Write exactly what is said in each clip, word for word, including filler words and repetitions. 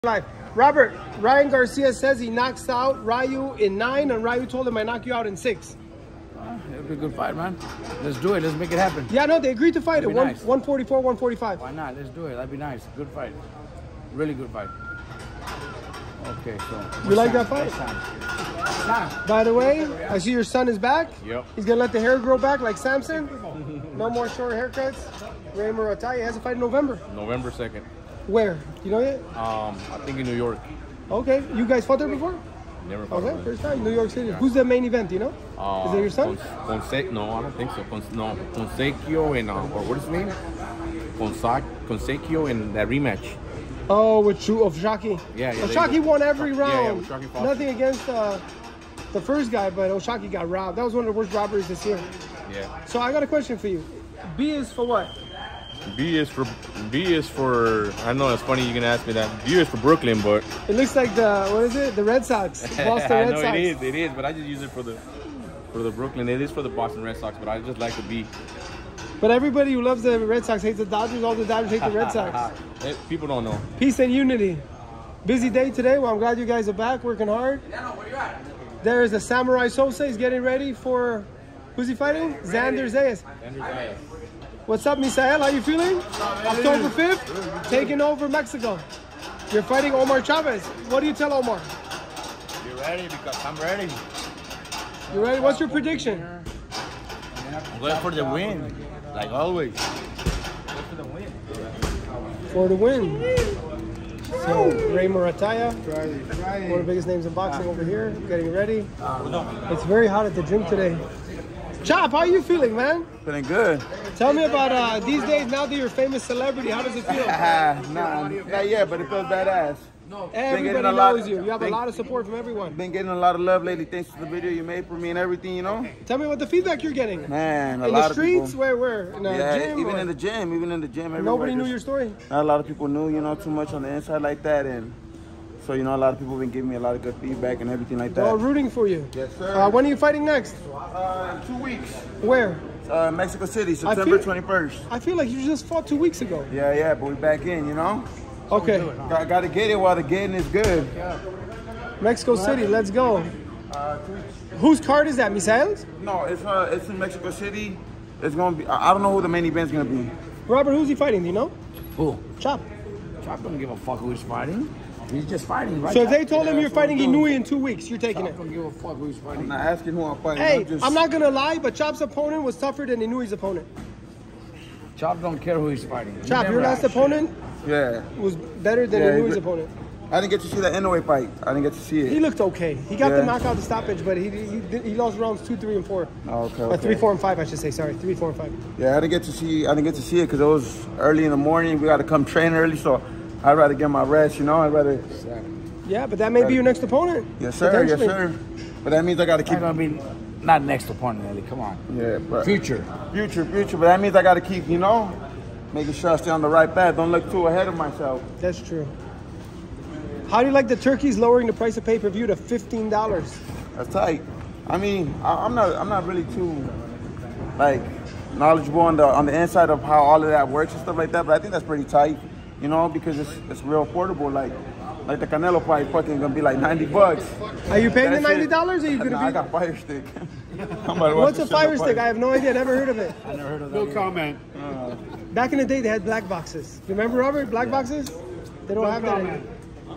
Live. Robert, Ryan Garcia says he knocks out Ryu in nine, and Ryu told him I knock you out in six. Uh, it'll be a good fight, man. Let's do it. Let's make it happen. Yeah, no, they agreed to fight That'd it. nice. one forty-four, one forty-five. Why not? Let's do it. That'd be nice. Good fight. Really good fight. Okay, so. You like that fight? By the way, I see your son is back. Yep. He's gonna let the hair grow back like Samson. No more short haircuts. Ray Muratai has a fight in November. November second. Where? You know yet? Um, I think in New York. Okay. You guys fought there before? Never fought. Okay, first time. New York City. Who's the main event? Do you know? Uh, is it your son? Fonse no, I don't think so. Fons no, Fonsequio and uh, or what is his name? Fonsac Fonsequio in that rematch. Oh, with Chu of Shaki. Yeah, yeah. Oshaki won every round. Yeah, yeah, Nothing against uh, the first guy, but Oshaki got robbed. That was one of the worst robberies this year. Yeah. So I got a question for you. B is for what? B is for B is for. I know it's funny you can ask me that. B is for Brooklyn, but it looks like the what is it? The Red Sox. Boston I Red know Sox. it is. It is, but I just use it for the for the Brooklyn. It is for the Boston Red Sox, but I just like the B. But everybody who loves the Red Sox hates the Dodgers. All the Dodgers hate the Red Sox. People don't know. Peace and unity. Busy day today. Well, I'm glad you guys are back, working hard. There is the Samurai Sosa. He's getting ready for. Who's he fighting? Xander Zayas. Xander Zayas. What's up, Misael? How you feeling? October fifth, taking over Mexico. You're fighting Omar Chavez. What do you tell Omar? You ready? Because I'm ready. You ready? What's your prediction? I'm going for the win, like always. For the win. So, Ray Murataya, one of the biggest names in boxing over here, getting ready. It's very hot at the gym today. Chop, how are you feeling, man? Feeling good. Tell me about uh, these days, now that you're a famous celebrity, how does it feel? nah, not yet, but it feels badass. Everybody knows lot, you. You have been, a lot of support from everyone. Been getting a lot of love lately thanks to the video you made for me and everything, you know? Tell me what the feedback you're getting. Man, a in lot the streets? of people. Where, where? In the yeah, gym? even or? in the gym, even in the gym. Nobody knew your story? Not a lot of people knew, you know, too much on the inside like that. And so, you know, a lot of people have been giving me a lot of good feedback and everything like that. They're all rooting for you. Yes, sir. Uh, when are you fighting next? Uh, two weeks. Where? Uh, Mexico City, September twenty-first. I feel like you just fought two weeks ago. Yeah, yeah, but we're back in, you know? Okay. Got, got to get it while the getting is good. Mexico City, let's go. Uh, Whose card is that, Misael's? No, it's uh, it's in Mexico City. It's gonna be. I don't know who the main event's gonna be. Robert, who's he fighting? Do you know? Who? Chop. Chop don't give a fuck who he's fighting. He's just fighting, right? So if they told him you're fighting Inouye in two weeks, you're taking Chop it. don't give a fuck who he's fighting. I'm not asking who I'm fighting. Hey, I'm, just... I'm not gonna lie, but Chop's opponent was tougher than Inouye's opponent. Chop don't care who he's fighting. Chop, your last opponent yeah. was better than yeah, Inouye's opponent. I didn't get to see the Inoue fight. I didn't get to see it. He looked okay. He got yeah. the knockout, the stoppage, but he, he he lost rounds two, three, and four. Oh, okay, okay. Uh, three, four, and five, I should say. Sorry, three, four, and five. Yeah, I didn't get to see. I didn't get to see it because it was early in the morning. We got to come train early, so I'd rather get my rest. You know, I'd rather. Yeah, but that may be your next opponent. Yes, sir. Yes, sir. But that means I got to keep. I mean, not next opponent, Ellie. Come on. Yeah, but future, future, future. But that means I got to keep. You know, making sure I stay on the right path. Don't look too ahead of myself. That's true. How do you like the turkeys lowering the price of pay-per-view to fifteen dollars? That's tight. I mean, I, I'm not I'm not really too like knowledgeable on the on the inside of how all of that works and stuff like that, but I think that's pretty tight, you know, because it's it's real affordable. Like like the Canelo fight fucking gonna be like ninety bucks. Are you paying the ninety dollars? Or are you gonna nah, be? I got Fire Stick. What's a Fire Stick? I have no idea. Never heard of it. I never heard of that. No comment. Uh, Back in the day, they had black boxes. Remember, Robert? Black yeah. boxes? They don't no have comment. that anymore.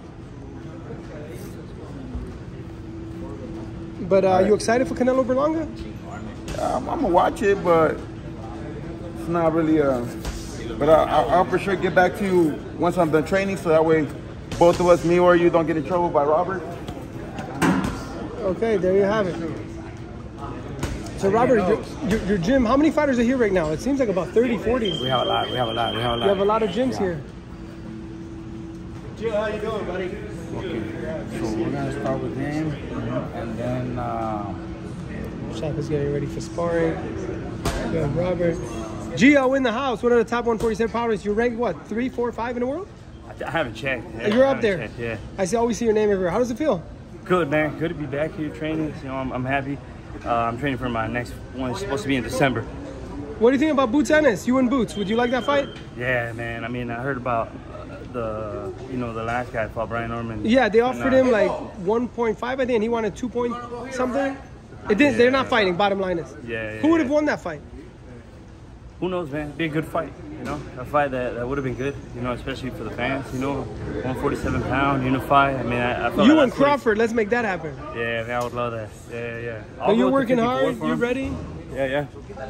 But uh, right. you excited for Canelo Berlanga? Yeah, I'm, I'm gonna watch it, but it's not really. Uh, but I, I, I'll for sure get back to you once I'm done training, so that way both of us, me or you, don't get in trouble by Robert. Okay, there you have it. So Robert, your, your, your gym, how many fighters are here right now? It seems like about thirty, forty. We have a lot. We have a lot. We have a lot. You have a lot of gyms yeah. here. Jill, how you doing, buddy? Okay, so we're gonna start with him, and then uh, Shop is getting ready for sparring. We have Robert. Gio in the house, one of the top one forty-seven pounders. You're ranked what, three, four, five in the world? I haven't checked. Yeah, You're up there. Checked, yeah. I see, always see your name everywhere. How does it feel? Good, man. Good to be back here training. You know, I'm, I'm happy. Uh, I'm training for my next one. It's supposed to be in December. What do you think about Boots Ennis? You and Boots. Would you like that fight? Yeah, man. I mean, I heard about the you know the last guy fought Brian Norman. Yeah, they offered And, uh, him like one point five, I think, and he wanted two point something. It didn't. Yeah. They're not fighting. Bottom line is. Yeah, yeah, Who would have yeah. won that fight? Who knows, man? It'd be a good fight, you know? A fight that, that would have been good, you know, especially for the fans, you know? one forty-seven pound, unify. I mean, I, I felt You like and that's what- Crawford. Let's make that happen. Yeah, man, I would love that. Yeah, yeah. I'll But go you're with the working fifty-four hard. for You him. ready? Yeah, yeah.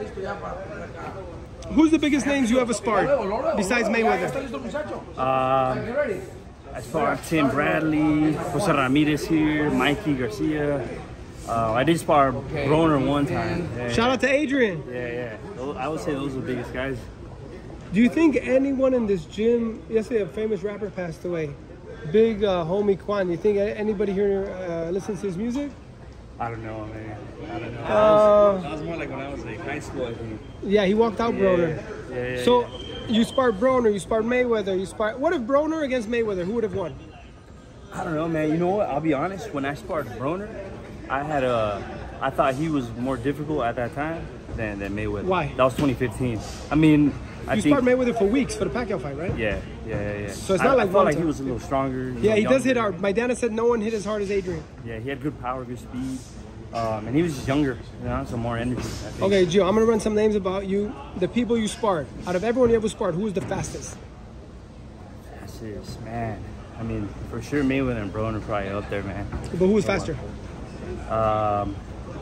Who's the biggest names you ever sparred besides Mayweather? Um, as far as Tim Bradley, Jose Ramirez here, Mikey Garcia. Uh, I did spar Broner one time. Yeah, Shout out to Adrian. Yeah, yeah. Those- I would say those are the biggest guys. Do you think anyone in this gym? Yesterday, a famous rapper passed away. Big uh, homie Quan. Do you think anybody here uh, listens to his music? I don't know, man. I don't know. Uh, that was more like when I was like high school, I think. yeah, he walked out Broner. Yeah, yeah, yeah, So yeah. you sparred Broner, you sparred Mayweather, you sparred. What if Broner against Mayweather? Who would have won? I don't know, man. You know what? I'll be honest. When I sparred Broner, I had a. I thought he was more difficult at that time than, than Mayweather. Why? That was twenty fifteen. I mean, I You think. sparred Mayweather for weeks for the Pacquiao fight, right? Yeah, yeah, yeah, yeah. So it's I, not like I felt one like he time. was a little stronger. you Yeah, know, he does hit younger. hard. My dad said no one hit as hard as Adrian. Yeah, he had good power, good speed, um, and he was just younger. You know, so more energy. I think. Okay, Gio, I'm gonna run some names about you. The people you sparred. Out of everyone you ever sparred, who was the fastest? That's serious, man. I mean, for sure, Mayweather and Broner probably up there, man. But who was faster? Um,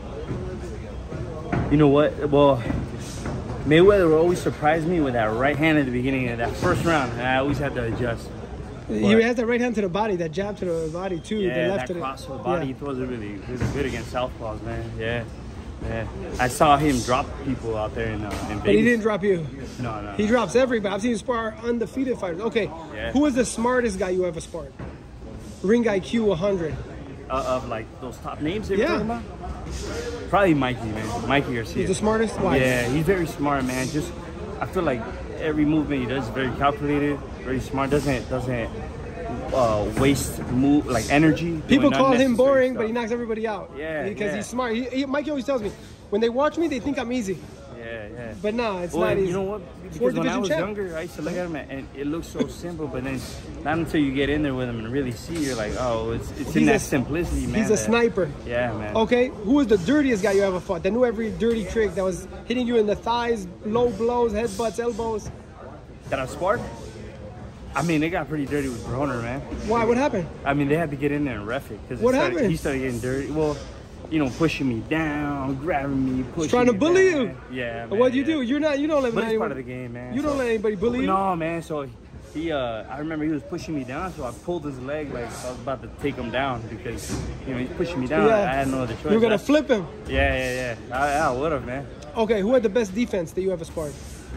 you know what? Well, Mayweather would always surprise me with that right hand at the beginning of that first round, and I always had to adjust. He has that right hand to the body, that jab to the body too. Yeah, the left that to the cross to the body, Yeah. he throws it really, really good against southpaws, man. Yeah, yeah. I saw him drop people out there in, uh, in Vegas. But he didn't drop you. No, no. He drops everybody. I've seen him spar undefeated fighters. Okay, Yeah. who was the smartest guy you ever sparred? Ring I Q one hundred. Uh, of like those top names they were Yeah. talking about? Probably Mikey, man. Mikey Garcia. He's the smartest? Why? Yeah, he's very smart, man. Just, I feel like every movement he does is very calculated, very smart. Doesn't doesn't uh, waste move like energy. People doing call him unnecessary boring, stuff. but he knocks everybody out. Yeah, Because yeah. he's smart. He, he, Mikey always tells me, when they watch me, they think I'm easy. Yeah, yeah. But nah, it's Well, not easy. you know what? Fourth Because when I division was champ. younger, I used to look at him and it looks so simple, but then not until you get in there with him and really see, you're like, oh, it's it's in He's that a- simplicity, man. He's a that- sniper. Yeah, man. Okay, who was the dirtiest guy you ever fought? That knew every dirty trick, that was hitting you in the thighs, low blows, headbutts, elbows. That I sparred? I mean, they got pretty dirty with Broner, man. Why? What happened? I mean, they had to get in there and ref it because What started, happened? he started getting dirty. Well, you know, pushing me down, grabbing me, pushing Trying to me bully down. you. Yeah, man. What'd you yeah. do? You're not. You don't let But it's anyone. part of the game, man. You don't so- let anybody bully you. No, man. So he, uh, I remember he was pushing me down, so I pulled his leg like I was about to take him down because you know he's pushing me down. Yeah. I had no other choice. You're gonna That's- flip him. Yeah, yeah, yeah. I, I would have, man. Okay, who had the best defense that you ever sparred?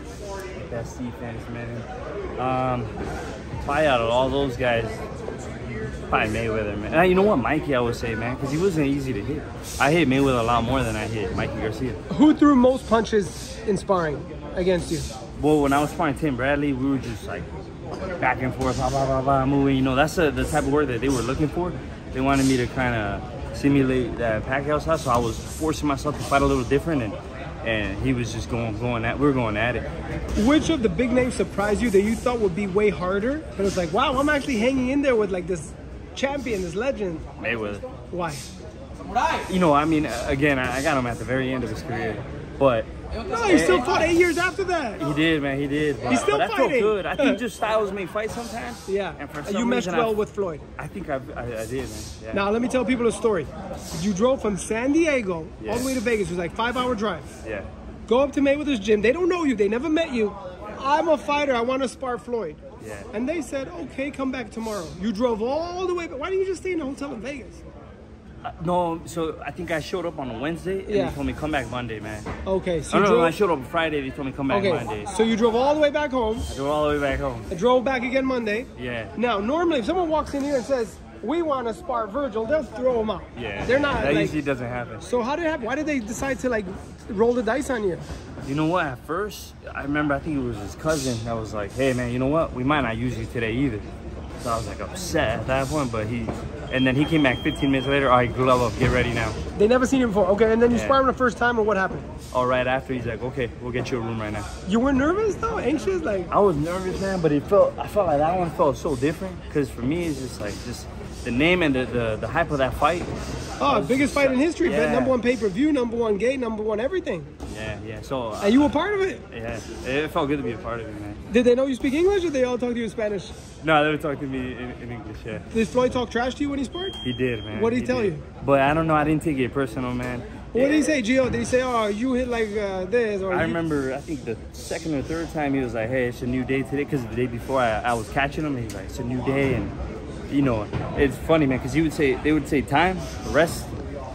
Best defense, man. Um, probably out of all those guys, probably Mayweather, man. And you know what, Mikey, I would say, man, because he wasn't easy to hit. I hit Mayweather a lot more than I hit Mikey Garcia. Who threw most punches in sparring against you? Well, when I was sparring Tim Bradley, we were just like back and forth, blah, blah, blah, blah, moving. You know, that's a, the type of work that they were looking for. They wanted me to kind of simulate that Pacquiao style, so I was forcing myself to fight a little different, and and he was just going, going at, we were going at it. Which of the big names surprised you that you thought would be way harder? But it was like, wow, I'm actually hanging in there with like this champion, this legend. Mayweather. Why? You know, I mean, again, I I got him at the very end of his career, but No, he still fought eight years after that. he did, man, he did. But, He's still but that felt fighting. good. I think just styles make fights sometimes. Yeah, And for and some you meshed reason, well I, with Floyd. I think I, I, I did, man. Yeah. Now, let me tell people a story. You drove from San Diego all Yeah. the way to Vegas. It was like five hour drive. Yeah. Go up to Mayweather's gym. They don't know you. They never met you. I'm a fighter. I want to spar Floyd. Yeah. And they said, okay, come back tomorrow. You drove all the way back. Why didn't you just stay in a hotel in Vegas? Uh, no, so I think I showed up on a Wednesday and Yeah. they told me come back Monday, man. Okay, so Oh, you no, drove. no, I showed up Friday. They told me come back okay, Monday. so you drove all the way back home. I drove all the way back home. I drove back again Monday. Yeah. Now, normally, if someone walks in here and says, we want to spar Virgil, they'll throw him out. Yeah. They're not That like. usually doesn't happen. So how did it happen? Why did they decide to like roll the dice on you? You know what? At first, I remember I think it was his cousin that was like, "Hey, man, you know what? We might not use you today either." so I was like upset at that point. But he, and then he came back fifteen minutes later. All right, glove up, get ready now. They never seen you before. Okay, and then you Yeah. sparred him the first time, or what happened? All right, after he's like, okay, we'll get you a room right now. You were nervous though, anxious, like. I was nervous, man, but it felt, I felt like that one felt so different. Because for me, it's just like, just the name and the, the, the hype of that fight. Oh, biggest fight in history, Yeah. but number one pay-per-view, number one gate, number one everything. Yeah, yeah, so. Uh, And you were part of it. Yeah, it felt good to be a part of it, man. Did they know you speak English, or they all talk to you in Spanish? No, they would talk to me in, in English, yeah. Did Floyd talk trash to you when he sparred? He did, man. What did he tell you? But I don't know, I didn't take it personal, man. What did he say, Gio? Did he say, oh, you hit like uh, this? Or I you- remember, I think the second or third time he was like, hey, it's a new day today. Because the day before I, I was catching him, he's like, it's a new day. And, you know, it's funny, man, because he would say, they would say time, rest.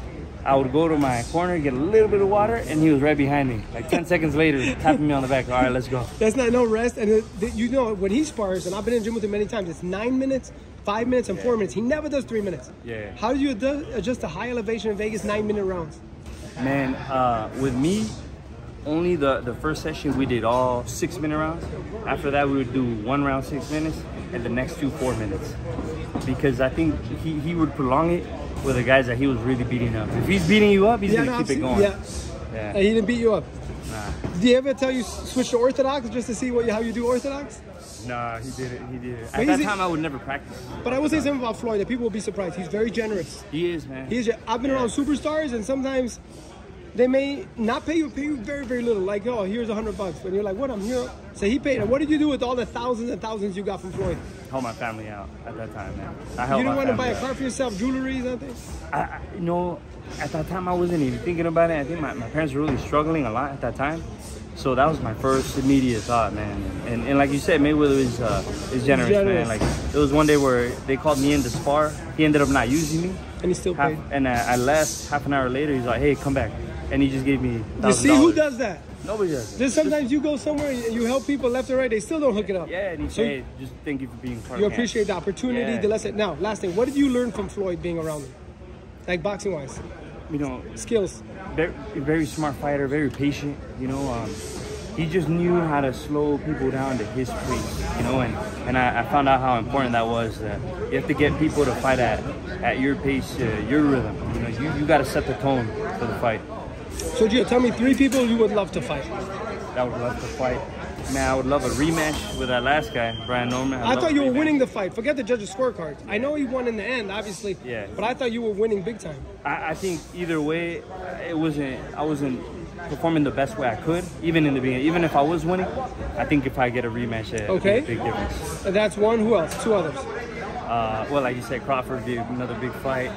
I would go to my corner, get a little bit of water, and he was right behind me. Like ten seconds later, tapping me on the back. All right, let's go. That's not no rest. And it, it- you know, when he spars, and I've been in the gym with him many times, it's nine minutes, five minutes, and four minutes. He never does three minutes. Yeah. How do you adjust, adjust to high elevation in Vegas nine-minute rounds? Man, uh, with me, only the, the first session we did all six minute rounds. After that, we would do one round six minutes and the next two four minutes. Because I think he, he would prolong it with the guys that he was really beating up. If he's beating you up, he's Yeah, gonna no, keep I've it seen- going. Yeah. Yeah. And he didn't beat you up. Nah. Did he ever tell you switch to orthodox just to see what how you do orthodox? Nah, he did it. He did it. But At that he's- time, I would never practice. But I will say something about Floyd that people will be surprised. He's very generous. He is, man. He is. I've been around superstars, and sometimes they may not pay you, pay you very, very little. Like, oh, here's a hundred bucks, and you're like, what? I'm here. So he paid. And what did you do with all the thousands and thousands you got from Floyd? Help my family out at that time, man. I You helped didn't my want to buy family a car for yourself, jewelry, nothing. I, I, you know, at that time I wasn't even thinking about it. I think my, my parents were really struggling a lot at that time. So that was my first immediate thought, man. And, and like you said, Mayweather is, uh, is generous, Generous. man. Like, there was one day where they called me in to spar. He ended up not using me. And he still Half, paid. and I, I left half an hour later. He's like, hey, come back. And he just gave me one thousand dollars. You see who does that? Nobody does. Just sometimes you go somewhere and you help people left or right, they still don't hook it up. Yeah, and he So said, hey, just thank you for being part you of the camp. appreciate the opportunity, Yeah. the lesson. Now, last thing, what did you learn from Floyd being around him? Like boxing wise, You know, skills. very, very smart fighter, very patient. You know, um, he just knew how to slow people down to his pace. You know, and and I, I found out how important that was. That you have to get people to fight at at your pace, uh, your rhythm. You know, you you got to set the tone for the fight. So, Gio, tell me three people you would love to fight. I would love to fight. Man, I would love a rematch with that last guy, Brian Norman. I'd I love thought a you were rematch. winning the fight. Forget the judges' scorecards. I know he won in the end, obviously. Yeah. But I thought you were winning big time. I, I think either way, it wasn't. I wasn't performing the best way I could, even in the beginning. Even if I was winning, I think if I get a rematch, it Okay. would be a big difference. And that's one. Who else? Two others. Uh, well, like you said, Crawford would be another big fight.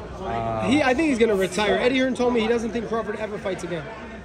Uh, He, I think he's gonna retire. Eddie Hearn told me he doesn't think Crawford ever fights again.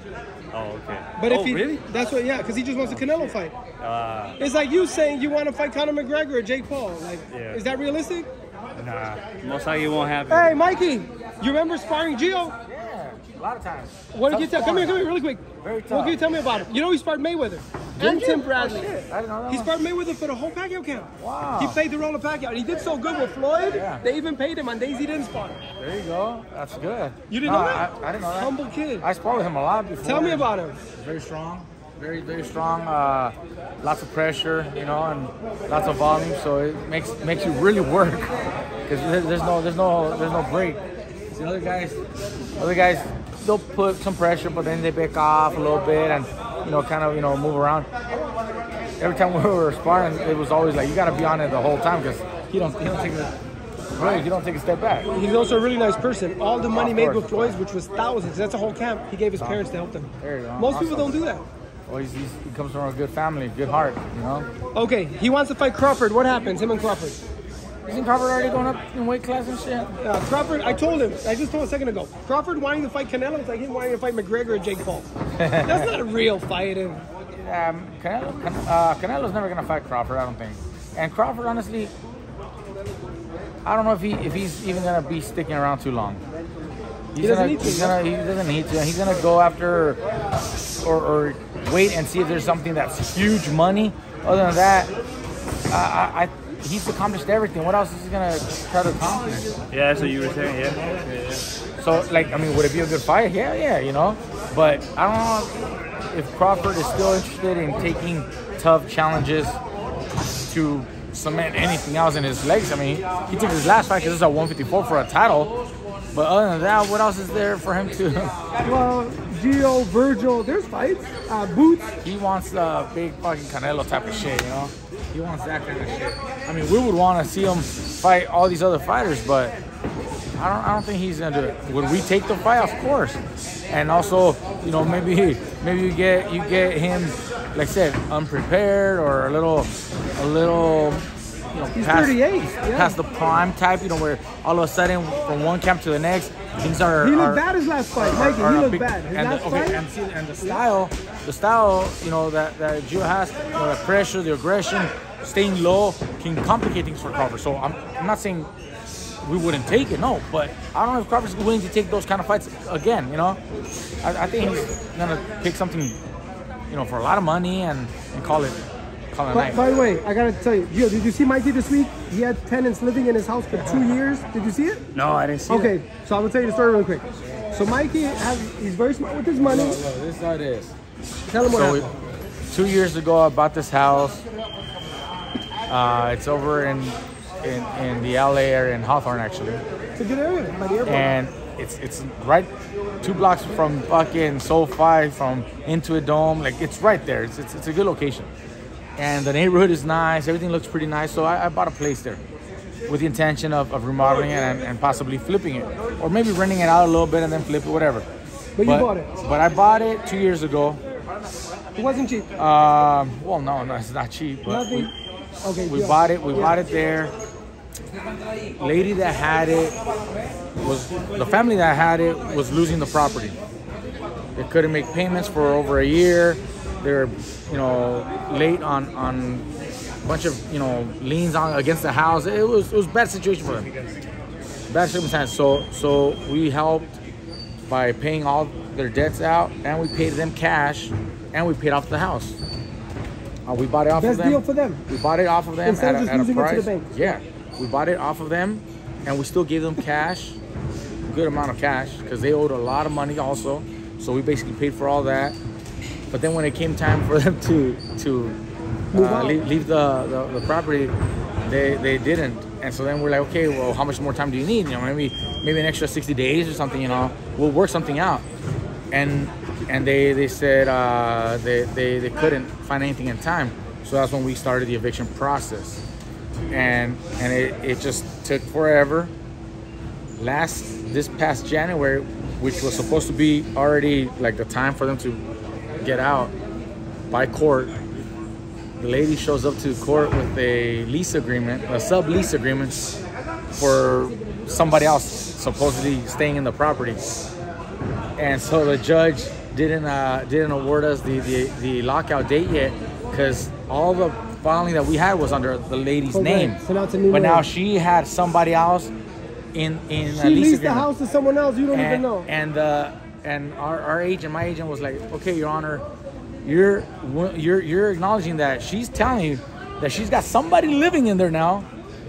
oh, okay. But if oh, he, really? that's what, yeah, because he just wants a Canelo fight. Uh, It's like you saying you want to fight Conor McGregor or Jake Paul. Like, Yeah. is that realistic? nah, most likely it won't happen. Hey, Mikey, you remember sparring Gio? Yeah, a lot of times. What did you Tough tell? Come here, sparring. come here, really quick. Very What tough. can you tell me about him? You know he sparred Mayweather and you? Tim Bradley. Oh, shit. I didn't know that He one. sparred Mayweather for the whole Pacquiao camp. Wow. He played the role of Pacquiao, and he did so good with Floyd. Yeah. They even paid him on days he didn't spar. There you go. That's good. You didn't No, know that? I, I didn't know that. Humble kid. I sparred with him a lot before. Tell me about him. Very strong. Very, very strong. Uh, lots of pressure, you know, and lots of volume. So it makes makes you really work because there's no there's no there's no break. The other guys, other guys, they'll put some pressure, but then they back off a little bit and you know kind of you know move around. Every time we were sparring, it was always like you got to be on it the whole time because he don't he don't take a break, you don't take a step back. He's also a really nice person. All the money Of made course. with Floyd's, which was thousands, that's a whole camp, he gave his parents to help them. There you go. Most people Awesome. don't do that. Well, he's, he's, he comes from a good family, good heart, you know. Okay, he wants to fight Crawford. What happens? Him and Crawford. Isn't Crawford already going up in weight class and shit? Uh, Crawford, I told him, I just told him a second ago, Crawford wanting to fight Canelo, it's like him wanting to fight McGregor or Jake Paul. That's not a real fight. And Um, Canelo, Can, uh, Canelo's never gonna fight Crawford, I don't think. And Crawford, honestly, I don't know if he if he's even gonna be sticking around too long. He's He doesn't gonna, need to, He's yeah. gonna, he doesn't need to. He's gonna go after or, or wait and see if there's something that's huge money. Other than that, I, I, I, he's accomplished everything. What else is he gonna try to accomplish? Yeah, that's what you were saying. Yeah. yeah, yeah. So, like, I mean, would it be a good fight? Yeah, yeah, you know. But I don't know if Crawford is still interested in taking tough challenges to cement anything else in his legs. I mean, he, he took his last fight because it's a one fifty-four for a title. But other than that, what else is there for him to? Well, Gio, Virgil, there's fights. Uh, Boots. He wants the big fucking Canelo type of shit, you know? He wants that kind of shit. I mean, we would want to see him fight all these other fighters, but I don't. I don't think he's gonna do it. Would we take the fight? Of course. And also, you know, maybe maybe you get you get him, like I said, unprepared or a little, a little. You know, He's past, thirty-eight. Yeah. Past the prime type, you know, where all of a sudden from one camp to the next, things are. He looked are, bad his last fight, are, Mikey. are He looked big, bad. His and last the, okay, fight. and, see, and the style, the style, you know, that that Gio has, you know, the pressure, the aggression, staying low, can complicate things for Crawford. So I'm, I'm not saying we wouldn't take it, no, but I don't know if Crawford's willing to take those kind of fights again. You know, I, I think he's gonna pick something, you know, for a lot of money and and call it. By, by the way, I gotta tell you, Gio, did you see Mikey this week? He had tenants living in his house for two years. Did you see it? No, I didn't see okay, it. Okay, so I'm gonna tell you the story real quick. So Mikey has, he's very smart with his money. Look, look, this is how it is. Tell him what so happened. We, two years ago, I bought this house. Uh, it's over in, in in the L A area in Hawthorne, actually. It's a good area by the airport. And it's it's right two blocks from fucking SoFi, from Intuit Dome. Like, it's right there. It's, it's it's a good location. And the neighborhood is nice. Everything looks pretty nice. So I, I bought a place there with the intention of, of remodeling it and, and possibly flipping it, or maybe renting it out a little bit and then flip it, whatever. But, but you bought it. But I bought it two years ago. It wasn't cheap. Um, well, no, no, it's not cheap. But Nothing. We, okay. we yeah. bought it. We yeah. bought it there. Lady that had it was the family that had it was losing the property. They couldn't make payments for over a year. They were, you know, late on on a bunch of, you know, liens on against the house. It was it was a bad situation for them. Bad circumstance. So so we helped by paying all their debts out, and we paid them cash, and we paid off the house. Uh, we bought it off Best of them. deal for them. We bought it off of them Instead at, of a, just at a losing it to price. the bank. Yeah, we bought it off of them, and we still gave them cash, a good amount of cash, because they owed a lot of money also. So we basically paid for all that. But then when it came time for them to to uh, leave, leave the, the, the property, they they didn't. And so then we're like, okay, well, how much more time do you need? You know, maybe maybe an extra sixty days or something. You know, we'll work something out. And and they they said uh, they, they they couldn't find anything in time. So that's when we started the eviction process. And and it, it just took forever. Last this past January, which was supposed to be already like the time for them to get out by court, the lady shows up to court with a lease agreement, a sub-lease agreement for somebody else supposedly staying in the property. And so the judge didn't uh, didn't award us the, the, the lockout date yet, because all the filing that we had was under the lady's okay. name. So now it's a new but name. Now she had somebody else in in she a lease leased agreement. the house to someone else. You don't and, even know. And uh, and our, our agent, my agent, was like, okay, Your Honor, you're you're you're acknowledging that she's telling you that she's got somebody living in there now,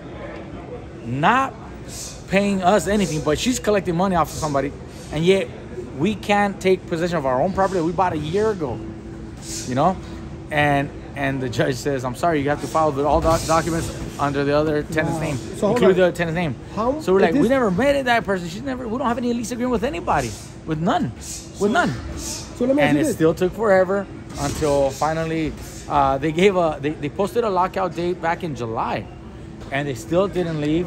not paying us anything, but she's collecting money off of somebody, and yet we can't take possession of our own property that we bought a year ago, you know? And and the judge says, I'm sorry, you have to file the, all doc documents under the other tenant's wow. name, so include the tenant's name. How, so we're like, this, we never met that person. She's never, we don't have any lease agreement with anybody, with none, with none. So let me and it this. still took forever until finally uh, they gave a, they, they posted a lockout date back in July, and they still didn't leave.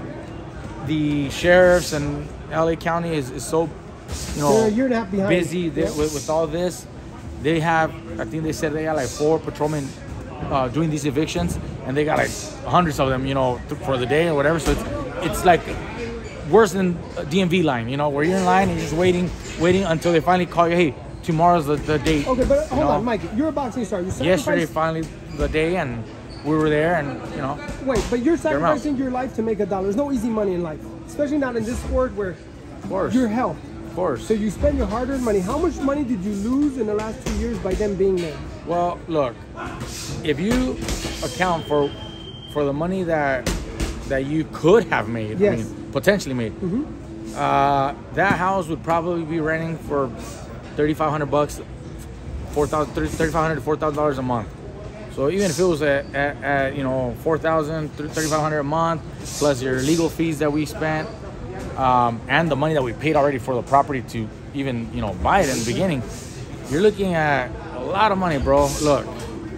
The sheriffs and L A County is, is so, you know, They're a year and a half behind. busy yeah. with, with all this. They have, I think they said they got like four patrolmen uh, doing these evictions, and they got like hundreds of them, you know, for the day or whatever. So it's, it's like worse than a D M V line, you know, where you're in line and you're just waiting, waiting until they finally call you, hey, tomorrow's the, the date. Okay, but hold know? on, Mikey, you're a boxing star. You Yesterday, finally, the day, and we were there, and, you know. Wait, but you're sacrificing your life to make a dollar. There's no easy money in life, especially not in this sport where of course. your health. Of course. So you spend your hard-earned money. How much money did you lose in the last two years by them being there? Well, look, if you account for for the money that that you could have made, yes. I mean, potentially made, mm-hmm. uh, that house would probably be renting for thirty-five hundred bucks, four thousand, thirty-five hundred to four thousand dollars a month. So even if it was at, at, at you know four thousand, thirty-five hundred a month, plus your legal fees that we spent, um, and the money that we paid already for the property to even you know buy it in the beginning, you're looking at a lot of money, bro. Look,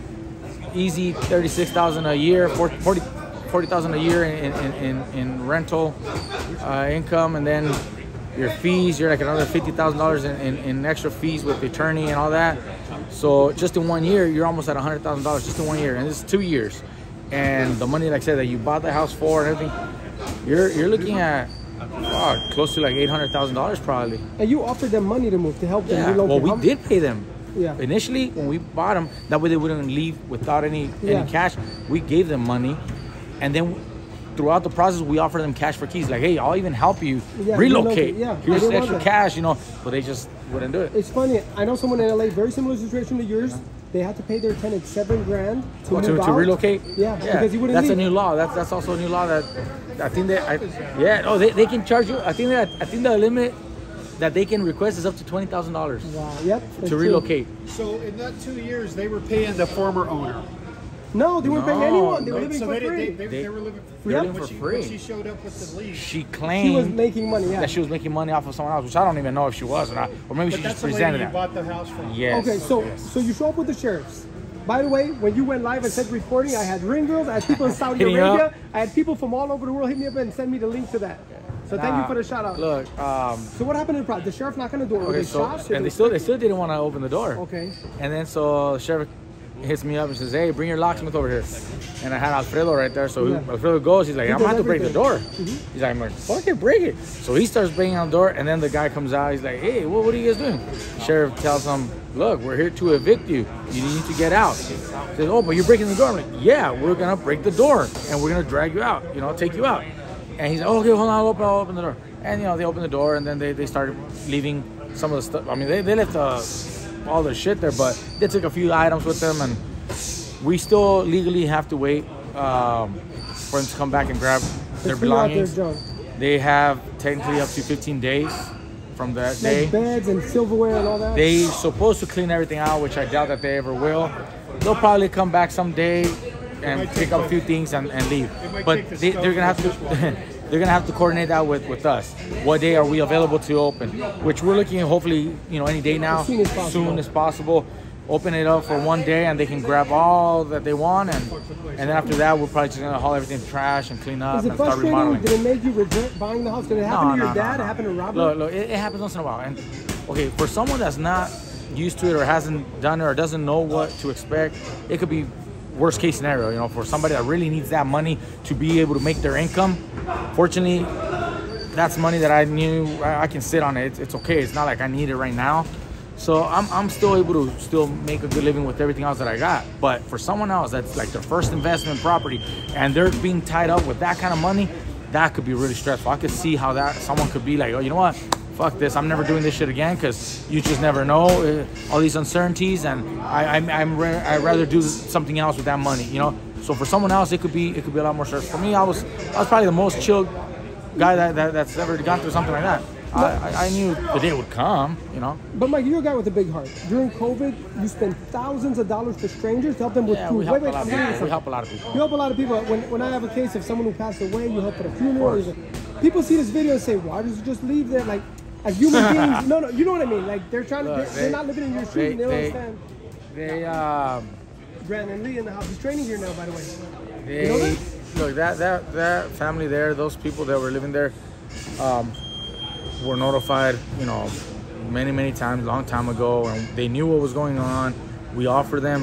easy thirty-six thousand a year, forty thousand a year in in, in, in rental uh, income, and then your fees, you're like another fifty thousand dollars in, in, in extra fees with the attorney and all that. So just in one year, you're almost at one hundred thousand dollars just in one year, and this is two years. And the money, like I said, that you bought the house for and everything, you're you're looking at oh, close to like eight hundred thousand dollars probably. And you offered them money to move to help them Yeah. relocate. Well, we did pay them. Yeah. Initially, when we bought them, that way they wouldn't leave without any Yeah. any cash. We gave them money, and then throughout the process, we offered them cash for keys. Like, hey, I'll even help you Yeah, relocate. relocate, yeah. Here's I didn't extra want that. cash, you know. But they just wouldn't do it. It's funny. I know someone in L A, very similar situation to yours. They had to pay their tenant seven grand to Oh, move to, out. to relocate. Yeah, because he wouldn't That's leave. a new law. That's that's also a new law that I think that I, yeah. Oh, they, they can charge you. I think that I think the limit that they can request is up to twenty thousand dollars Wow. Yep. that's to true. relocate. So in that two years, they were paying the former owner. No, they weren't paying No, anyone. They no. were living So for they, free. they, they, They- they were living for they're free. living When for she, free. when she showed up with the lease. She She claimed was making money. Yeah. that she was making money off of someone else, which I don't even know if she was or not, or maybe But she that's just the lady presented you that. bought the house from. Yes. Okay, so so you show up with the sheriffs. By the way, when you went live and said reporting, I had ring girls, I had people in Saudi Hitting you Arabia, up? I had people from all over the world hit me up and send me the link to that. So thank you Nah, for the shout out. Look, um, So what happened to the project? The sheriff knocked on the door. Were okay, they so shocked? and they still they still didn't want to open the door. Okay. And then so the sheriff hits me up and says, "Hey, bring your locksmith over here." And I had Alfredo right there. So Yeah. Alfredo goes. He's like, He "I'm gonna does have to break the everything. door." He's like, "I'm like, fuck it, break it." So he starts banging on the door, and then the guy comes out. He's like, "Hey, what, what are you guys doing?" Sheriff tells him, "Look, we're here to evict you. You need to get out." He says, "Oh, but you're breaking the door." I'm like, "Yeah, we're gonna break the door, and we're gonna drag you out. You know, take you out." And he's like, "Oh, okay, hold on, I'll open, I'll open the door." And you know, they open the door, and then they, they started leaving some of the stuff. I mean, they, they left uh, all their shit there, but they took a few items with them, and we still legally have to wait um, for them to come back and grab their Let's figure out their belongings. junk. They have technically up to fifteen days from that day. Like beds and silverware and all that. They supposed to clean everything out, which I doubt that they ever will. They'll probably come back someday and might pick take up a the- few things and, and leave. might But take the they, stove they're gonna have for to they're gonna have to coordinate that with, with us. What day are we available to open? Which we're looking at hopefully, you know, any day now, As soon as possible. soon as possible. Open it up for one day and they can grab all that they want, and and then after that we're probably just gonna haul everything to trash and clean up Is it and start frustrating? remodeling. Did it make you regret buying the house? Did it happen to your dad? It happened to Robert? Look, look, it, it happens once in a while. And okay, for someone that's not used to it or hasn't done it or doesn't know what to expect, it could be worst case scenario. You know, for somebody that really needs that money to be able to make their income. Fortunately, that's money that I knew I, I can sit on it. It's, it's okay. It's not like I need it right now. So I'm, I'm still able to still make a good living with everything else that I got. But for someone else that's like their first investment property and they're being tied up with that kind of money, that could be really stressful. I could see how that someone could be like, oh, you know what? Fuck this. I'm never doing this shit again, because you just never know uh, all these uncertainties, and I, I'm, I'm ra- I'd rather do something else with that money, you know. So for someone else, it could be it could be a lot more stressful. For me, I was I was probably the most chill guy that, that that's ever gone through something like that. I, I, I knew the day would come, you know. But Mike, you're a guy with a big heart. During COVID, you spent thousands of dollars to strangers to help them with Yeah, food. we help wait, a lot wait, of I'm people. getting We something. help a lot of people. You help a lot of people. When, when I have a case of someone who passed away, you help at a funeral. People see this video and say, why does you just leave there? Like, as human beings, no, no, you know what I mean? Like, they're trying to, Look, they're, they- they're not living in your shoes they- and they don't they- understand. They um Brandon Lee in the house. He's training here now, by the way. they You know that? look that that that family there, those people that were living there, um, were notified, you know, many many times, long time ago, and they knew what was going on. We offered them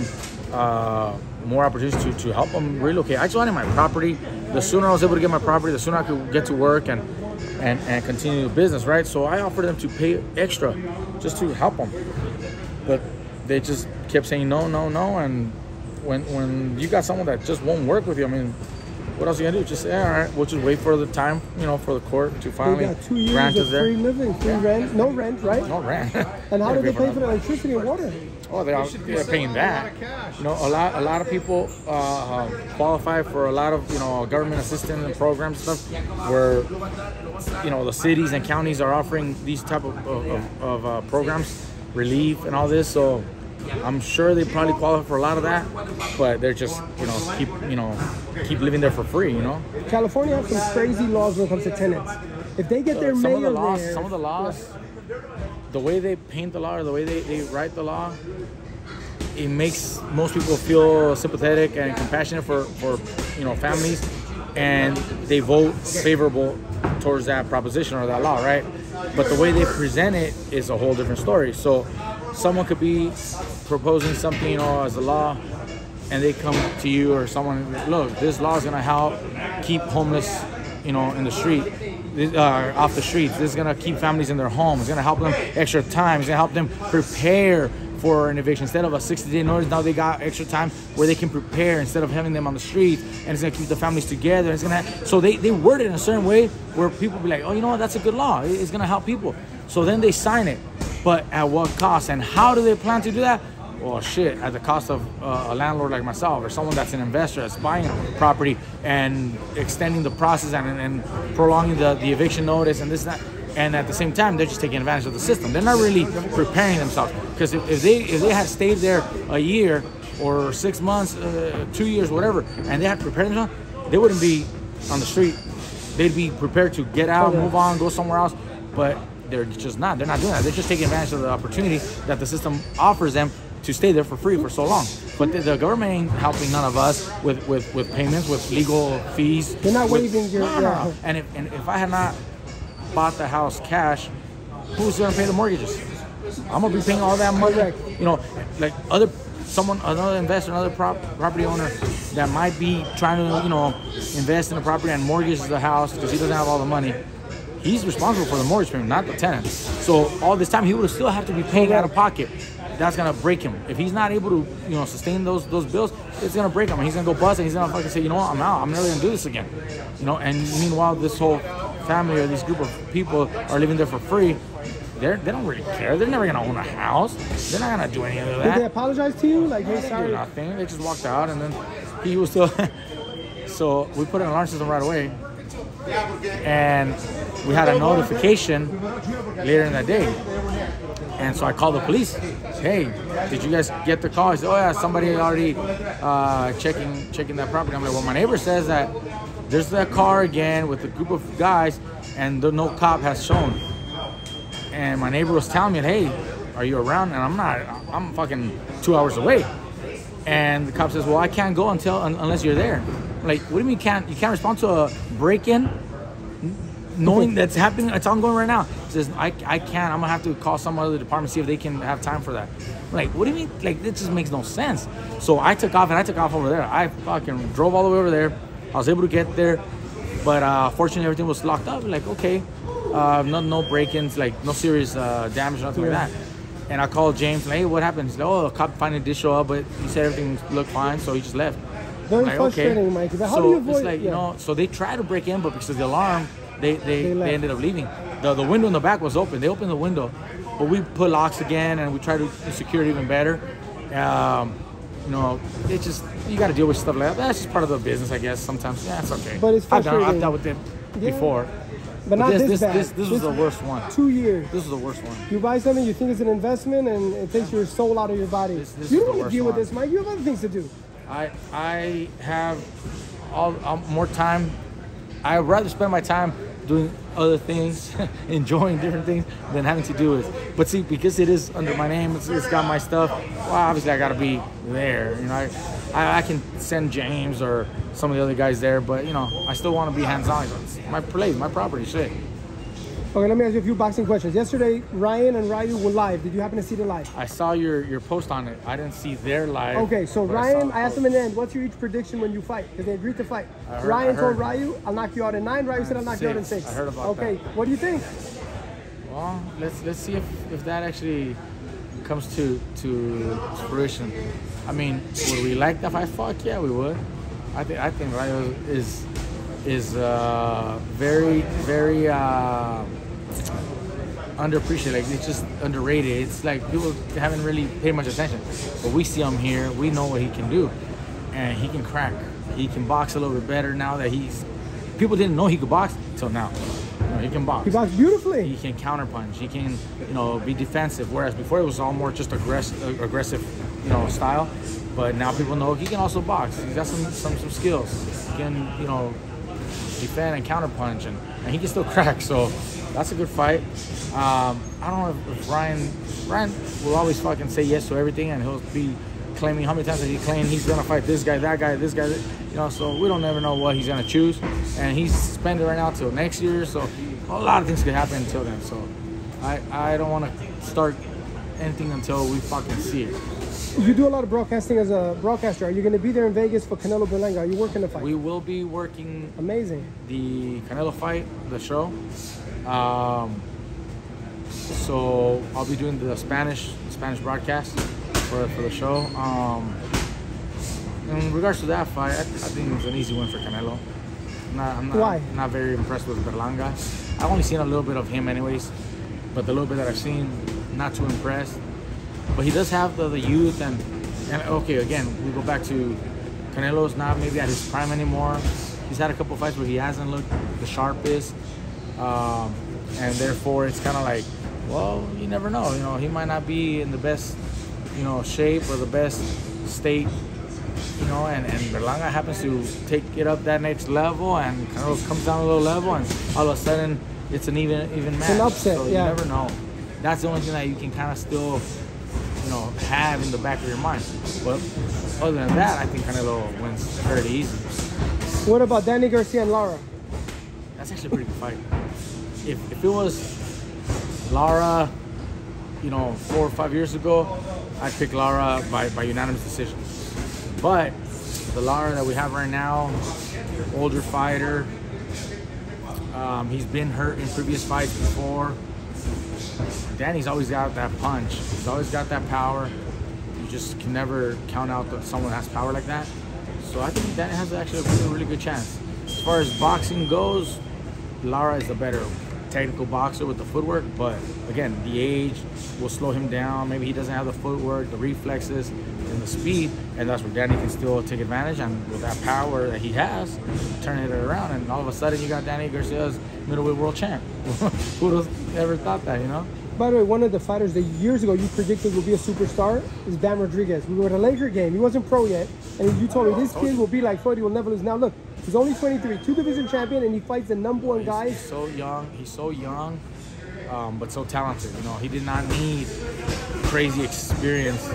uh, more opportunities to, to help them relocate. I just wanted my property. The sooner I was able to get my property, the sooner I could get to work and and and continue the business, right? So I offered them to pay extra just to help them, but they just kept saying no, no, no. And when when you got someone that just won't work with you, I mean, what else are you gonna do? Just say, all right, we'll just wait for the time, you know, for the court to They finally got two years grant of us there. free living, free rent, no rent, right? No rent. And how Yeah, do they pay pay for for the electricity and water? Oh, they are they're paying that. You know, a lot a lot of people uh, uh, qualify for a lot of you know government assistance and programs and stuff, where you know the cities and counties are offering these type of of, of uh, programs, relief and all this. So I'm sure they probably qualify for a lot of that, but they're just, you know, keep, you know, keep living there for free, you know. California has some crazy laws when it comes to tenants. If they get their some mayor of the laws, there, some of the laws, the way they paint the law or the way they, they write the law, it makes most people feel sympathetic and compassionate for, for you know, families, and they vote favorable towards that proposition or that law, right? But the way they present it is a whole different story. So someone could be proposing something, you know, as a law, and they come to you or someone, look, this law is going to help keep homeless, you know, in the street, uh, off the streets. This is going to keep families in their homes. It's going to help them extra time. It's going to help them prepare for an eviction. Instead of a sixty day notice, now they got extra time where they can prepare instead of having them on the streets, and it's going to keep the families together. It's going to, so they, they word it in a certain way where people be like, oh, you know what, that's a good law. It's going to help people. So then they sign it. But at what cost? And how do they plan to do that? Well, shit, at the cost of uh, a landlord like myself or someone that's an investor that's buying property and extending the process and, and prolonging the, the eviction notice and this and that. And at the same time, they're just taking advantage of the system. They're not really preparing themselves. Because if, if they if they had stayed there a year or six months, uh, two years, whatever, and they had prepared themselves, they wouldn't be on the street. They'd be prepared to get out, move on, go somewhere else. But they're just not. They're not doing that. They're just taking advantage of the opportunity that the system offers them to stay there for free for so long. But the, the government ain't helping none of us with, with, with payments, with legal fees. They're not with, waiving your... No, no, no. And if, and if I had not bought the house cash, who's going to pay the mortgages? I'm going to be paying all that money. You know, like other, someone, another investor, another prop, property owner that might be trying to, you know, invest in a property and mortgage the house because he doesn't have all the money. He's responsible for the mortgage payment, not the tenant. So all this time, he would still have to be paying out of pocket. That's gonna break him. If he's not able to, you know, sustain those those bills, it's gonna break him. And he's gonna go bust, and he's gonna fucking say, you know what, I'm out. I'm never gonna do this again. You know. And meanwhile, this whole family or this group of people are living there for free. They're they don't really care. They're never gonna own a house. They're not gonna do any of that. Did they apologize to you? Like, hey, sorry. Nothing. They just walked out, and then he was still. So we put an alarm system right away, and we had a notification later in the day. And so I called the police. Hey, did you guys get the call? He said, oh yeah, somebody already uh, checking checking that property. I'm like, well, my neighbor says that there's that car again with a group of guys, and the, no cop has shown. And my neighbor was telling me, hey, are you around? And I'm not. I'm fucking two hours away. And the cop says, well, I can't go until un unless you're there. I'm like, what do you mean can't? You can't respond to a break-in? Knowing that's happening, it's ongoing right now. He says, I, I can't, I'm gonna have to call some other department, see if they can have time for that. I'm like, what do you mean? Like, it just makes no sense. So I took off, and I took off over there. I fucking drove all the way over there. I was able to get there, but uh, fortunately everything was locked up. Like, okay, uh, no, no break-ins, like no serious uh, damage or nothing like that. And I called James, like, hey, what happened? He's like, oh, the cop finally did show up, but he said everything looked fine, so he just left. Very like, frustrating, okay. Mikey. But how so do you avoid, it's like, yeah. you know, so they tried to break in, but because of the alarm, They they, They they ended up leaving. The the window in the back was open. They opened the window, but we put locks again, and we tried to secure it even better. Um, you know, it just, you got to deal with stuff like that. That's just part of the business, I guess. Sometimes, yeah, it's okay. But it's I've done, frustrating. I've dealt with it Yeah. before. But, But not this this, this, bad. this this was the worst one. Two years. This was the worst one. You buy something, you think it's an investment, and it takes your soul out of your body. This- this you is don't the want to worst deal with one. this, Mike. You have other things to do. I I have all um, more time. I'd rather spend my time doing other things, enjoying different things, than having to do it. But see, because it is under my name, it's, it's got my stuff. Well, obviously I got to be there. You know, I, I I can send James or some of the other guys there, but you know, I still want to be hands-on. It's my place, my property, shit. Okay, let me ask you a few boxing questions. Yesterday, Ryan and Ryu were live. Did you happen to see the live? I saw your your post on it. I didn't see their live. Okay, so but Ryan, I, I asked him in the end, what's your each prediction when you fight? Because they agreed to fight. I heard- Ryan I told heard. Ryu, I'll knock you out in nine. Ryu said, I'll knock you out in Six. six. I heard about Okay, that. what do you think? Well, let's let's see if, if that actually comes to to fruition. I mean, would we like that fight? Fuck yeah, we would. I think I think Ryo is is uh, very very uh, underappreciated. Like, it's just underrated. It's like people haven't really paid much attention. But we see him here. We know what he can do, and he can crack. He can box a little bit better now that he's. People didn't know he could box until now. You know, he can box. He boxes beautifully. He can counterpunch. He can, you know, be defensive. Whereas before it was all more just aggressive, aggressive, you know, style. But now people know he can also box. He's got some some, some skills. He can, you know, defend and counterpunch, and, and he can still crack. So that's a good fight. Um, I don't know if, if Ryan Ryan will always fucking say yes to everything, and he'll be claiming how many times has he claimed he's gonna fight this guy, that guy, this guy, you know. So we don't ever know what he's gonna choose, and he's suspended right now till next year. So a lot of things could happen until then. So I I don't want to start anything until we fucking see it. You do a lot of broadcasting as a broadcaster. Are you going to be there in Vegas for Canelo Berlanga? Are you working the fight? We will be working. Amazing. The Canelo fight, the show. Um, so I'll be doing the Spanish Spanish broadcast for for the show. Um, in regards to that fight, I, I think it's an easy win for Canelo. I'm not, I'm not, Why? Not very impressed with Berlanga. I've only seen a little bit of him, anyways. But the little bit that I've seen, not too impressed. But he does have the, the youth, and, and okay, again, we go back to Canelo's not maybe at his prime anymore. He's had a couple fights where he hasn't looked the sharpest, um, and therefore it's kind of like, well, you never know. You know, he might not be in the best, you know, shape or the best state, you know, and, and Berlanga happens to take it up that next level, and Canelo comes down a little level, and all of a sudden it's an even even match. It's an upset, so yeah. You never know. That's the only thing that you can kind of still, you know, have in the back of your mind. But other than that, I think Canelo wins fairly easy. What about Danny Garcia and Lara? That's actually a pretty good fight. If, if it was Lara, you know, four or five years ago, I'd pick Lara by, by unanimous decision. But the Lara that we have right now, older fighter, um, he's been hurt in previous fights before. Danny's always got that punch. He's always got that power. You just can never count out that someone has power like that. So I think Danny has actually a really, really good chance. As far as boxing goes, Lara is the better technical boxer with the footwork, but again, the age will slow him down. Maybe he doesn't have the footwork, the reflexes, and the speed, and that's where Danny can still take advantage, and with that power that he has, turn it around, and all of a sudden you got Danny Garcia's middleweight world champ. Who would have ever thought that, you know? By the way, one of the fighters that years ago you predicted would be a superstar is Bam Rodriguez. We were at a Laker game. He wasn't pro yet. And you told me this kid will be like Floyd. He will never lose. Now look, he's only twenty-three, two division champion, and he fights the number one guys. He's so young. He's so young, um, but so talented. You know, he did not need crazy experience.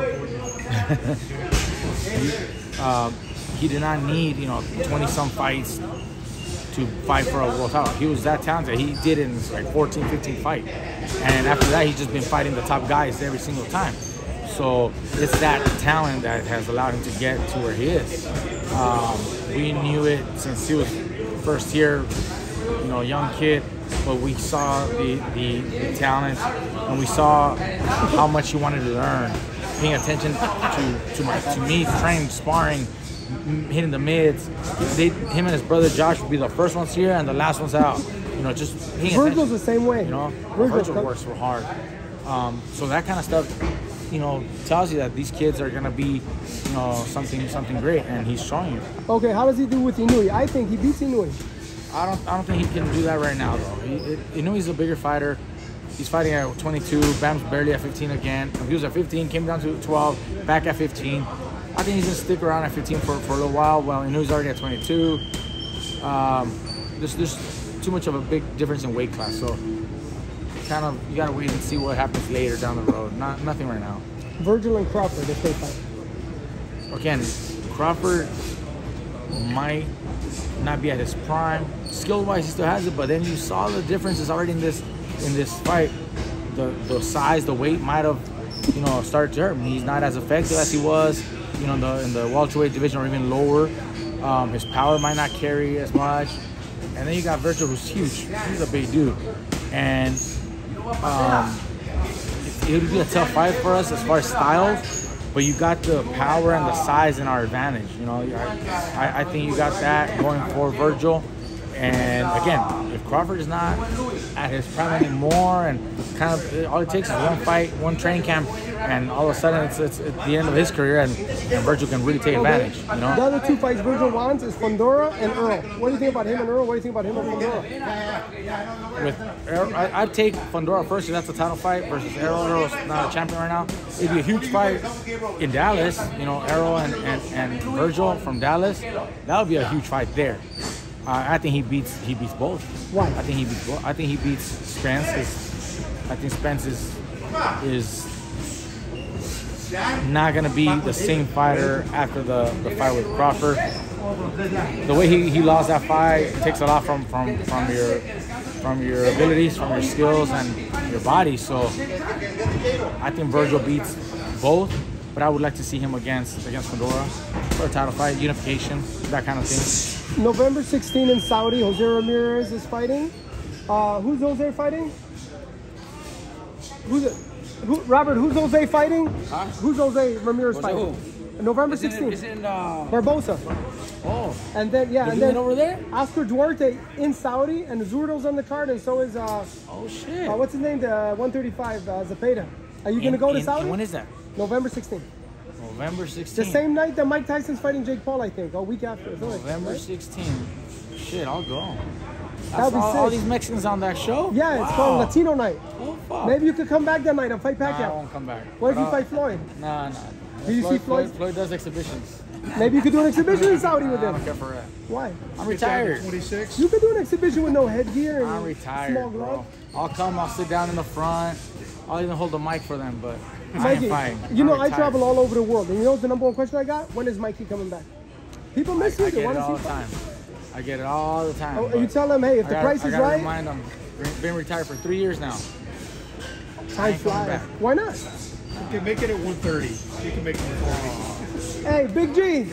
he, um, he did not need, you know, twenty-some fights to fight for a world title. He was that talented. He did it in like fourteen, fifteen fight. And after that, he's just been fighting the top guys every single time. So it's that talent that has allowed him to get to where he is. Um, we knew it since he was first here, you know, young kid, but we saw the, the, the talent, and we saw how much he wanted to learn, paying attention to, to, my, to me, training, sparring, hitting the mids. They, him and his brother Josh would be the first ones here and the last ones out. You know, just paying attention. Virgil's the same way. You know, Virgil, Virgil works real hard. Um, so that kind of stuff, you know, tells you that these kids are gonna be, you know, something something great, and he's showing you. Okay, how does he do with Inouye? I think he beats Inouye. I don't, I don't think he can do that right now though. He, it, Inouye's a bigger fighter. He's fighting at twenty-two. Bam's barely at fifteen again. He was at fifteen, came down to twelve, back at fifteen. I think he's gonna stick around at fifteen for, for a little while. Well, Inouye's already at twenty-two. Um, there's, there's too much of a big difference in weight class, so kind of you gotta wait and see what happens later down the road. Not nothing right now. Virgil and Crawford, if they fight. Again, Crawford might not be at his prime. Skill-wise, he still has it, but then you saw the differences already in this in this fight. The the size, the weight might have, you know, started to hurt him. He's not as effective as he was, you know, in the in the welterweight division or even lower. Um, his power might not carry as much. And then you got Virgil, who's huge. He's a big dude. And um, it, it would be a tough fight for us as far as styles, but you got the power and the size in our advantage. You know, I, I think you got that going for Virgil. And again, if Crawford is not at his prime anymore, and kind of all it takes is one fight, one training camp, and all of a sudden it's, it's at the end of his career, and, and Virgil can really take advantage. You know, the other two fights Virgil wants is Fundora and Earl. What do you think about him and Earl? What do you think about him and Fundora? with Errol, I, I'd take Fundora first, because that's a title fight, versus Errol. Errol's not a champion right now. It'd be a huge fight in Dallas. You know, Errol and, and, and Virgil from Dallas. That would be a huge fight there. Uh, I think he beats he beats both. Why? I think he beats both. I think he beats Spence. I think Spence is is not gonna be the same fighter after the, the fight with Crawford. The way he, he lost that fight takes a lot from, from, from your from your abilities, from your skills, and your body. So I think Virgil beats both, but I would like to see him against against Fundora for a title fight, unification, that kind of thing. November sixteenth in Saudi, Jose Ramirez is fighting. Uh, who's Jose fighting? Who's it? Who, Robert, who's Jose fighting? Huh? Who's Jose Ramirez Jose fighting? who? November Is it, sixteenth. is it in, uh, Barbosa. oh, And then, yeah, They're and doing then it over there? Oscar Duarte in Saudi, and Zurdo's on the card, and so is, uh, Oh shit! uh, what's his name? The one thirty-five, uh, Zapata. Are you going to In- go to in- Saudi? and when is that? November sixteenth. November The sixteenth. same night that Mike Tyson's fighting Jake Paul, I think, a week after. Something like that, November right? sixteenth. Shit, I'll go. That'd That's be all, all sick. these Mexicans on that show? Yeah, it's Wow. called Latino Night. Oh, fuck. Maybe you could come back that night and fight Nah, I Pacquiao. won't come back. What if But you I'll- fight Floyd? Nah, nah. Do you see Floyd, Floyd? Floyd, Floyd does exhibitions. Maybe you could do an exhibition in Saudi with I don't him. care for that. Why? I'm retired. twenty-six. You could do an exhibition with no headgear and I'm small retired, bro. glove. I'll come, I'll sit down in the front. I'll even hold the mic for them, but I Mikey, ain't fighting. you I'm know, I retired. travel all over the world. And you know what the number one question I got? When is Mikey coming back? People miss you. I They get it want all to the see time. I get it all the time. Oh, but you tell them, hey, if I the gotta- price I is gotta right, remind them, been retired for three years now. time ain't coming flies. back. Why not? You can make it at one thirty. You can make it at one thirty. Hey, Big G.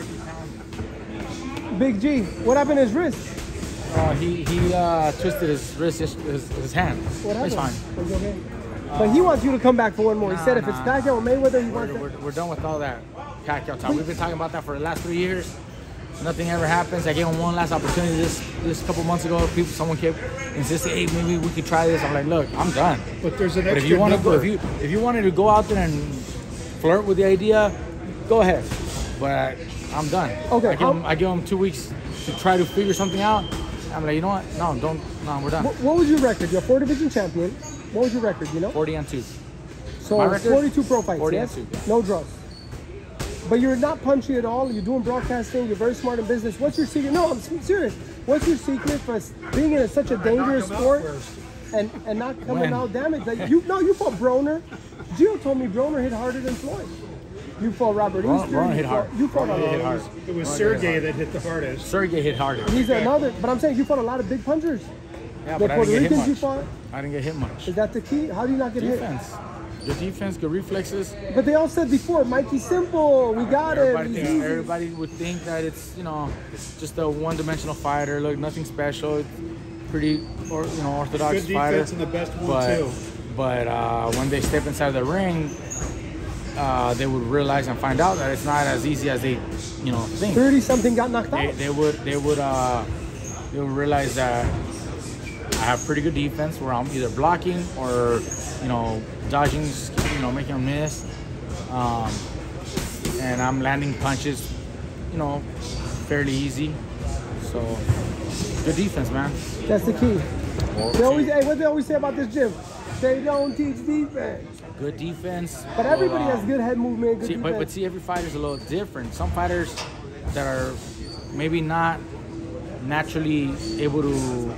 Big G. What happened to his wrist? Uh, he he uh, twisted his wrist, his, his, his hand. What happened? It's fine. Is he okay? But he wants you to come back for one more. He Nah, said if nah, it's Pacquiao or Mayweather, he wants We're, that. we're, we're done with all that Pacquiao talk. We've been talking about that for the last three years. Nothing ever happens. I gave him one last opportunity this this couple months ago. People, someone kept insisting, hey, maybe we could try this. I'm like, look, I'm done. But there's an But extra if you want to go, number. if you if you wanted to go out there and flirt with the idea, go ahead. But I'm done. Okay, I give how- him I give him two weeks to try to figure something out. I'm like, you know what? No, don't. No, we're done. What, what was your record? You're a four division champion. What was your record? You know? Forty and two. So My record? forty-two pro fights. forty yes? and two, yeah. No draws. But you're not punchy at all. You're doing broadcasting. You're very smart in business. What's your secret? No, I'm serious. What's your secret for being in such a dangerous sport and, and not coming When? out damaged? Like you, no, you fought Broner. Gio told me Broner hit harder than Floyd. You fought Robert Broner- Easter. Broner you hit fought, hard. You fought Broner a hit lot. hard. It was Broner hit Sergey hard. that hit the hardest. Sergey hit harder. He's another, but I'm saying you fought a lot of big punchers. Yeah, The but I Puerto didn't get hit Ricans you much. fought. I didn't get hit much. Is that the key? How do you not get hit? Defense. Good defense, good reflexes. But they all said before, Mikey simple. We got Everybody it. thinks, He's easy. everybody would think that it's, you know, just a one-dimensional fighter. Look, nothing special. It's pretty, or you know, orthodox Good fighter. defense and the best one but, too. But uh, when they step inside the ring, uh, they would realize and find out that it's not as easy as they, you know, think. thirty something got knocked They, out. they would, they would, uh, they would realize that I have pretty good defense where I'm either blocking or, you know, dodging, you know, making them miss. Um, and I'm landing punches, you know, fairly easy. So, good defense, man. That's the key. They always, hey, what they always say about this gym? They don't teach defense. Good defense. But everybody will, has good head movement, good See, but, but defense. see, every fighter's a little different. Some fighters that are maybe not naturally able to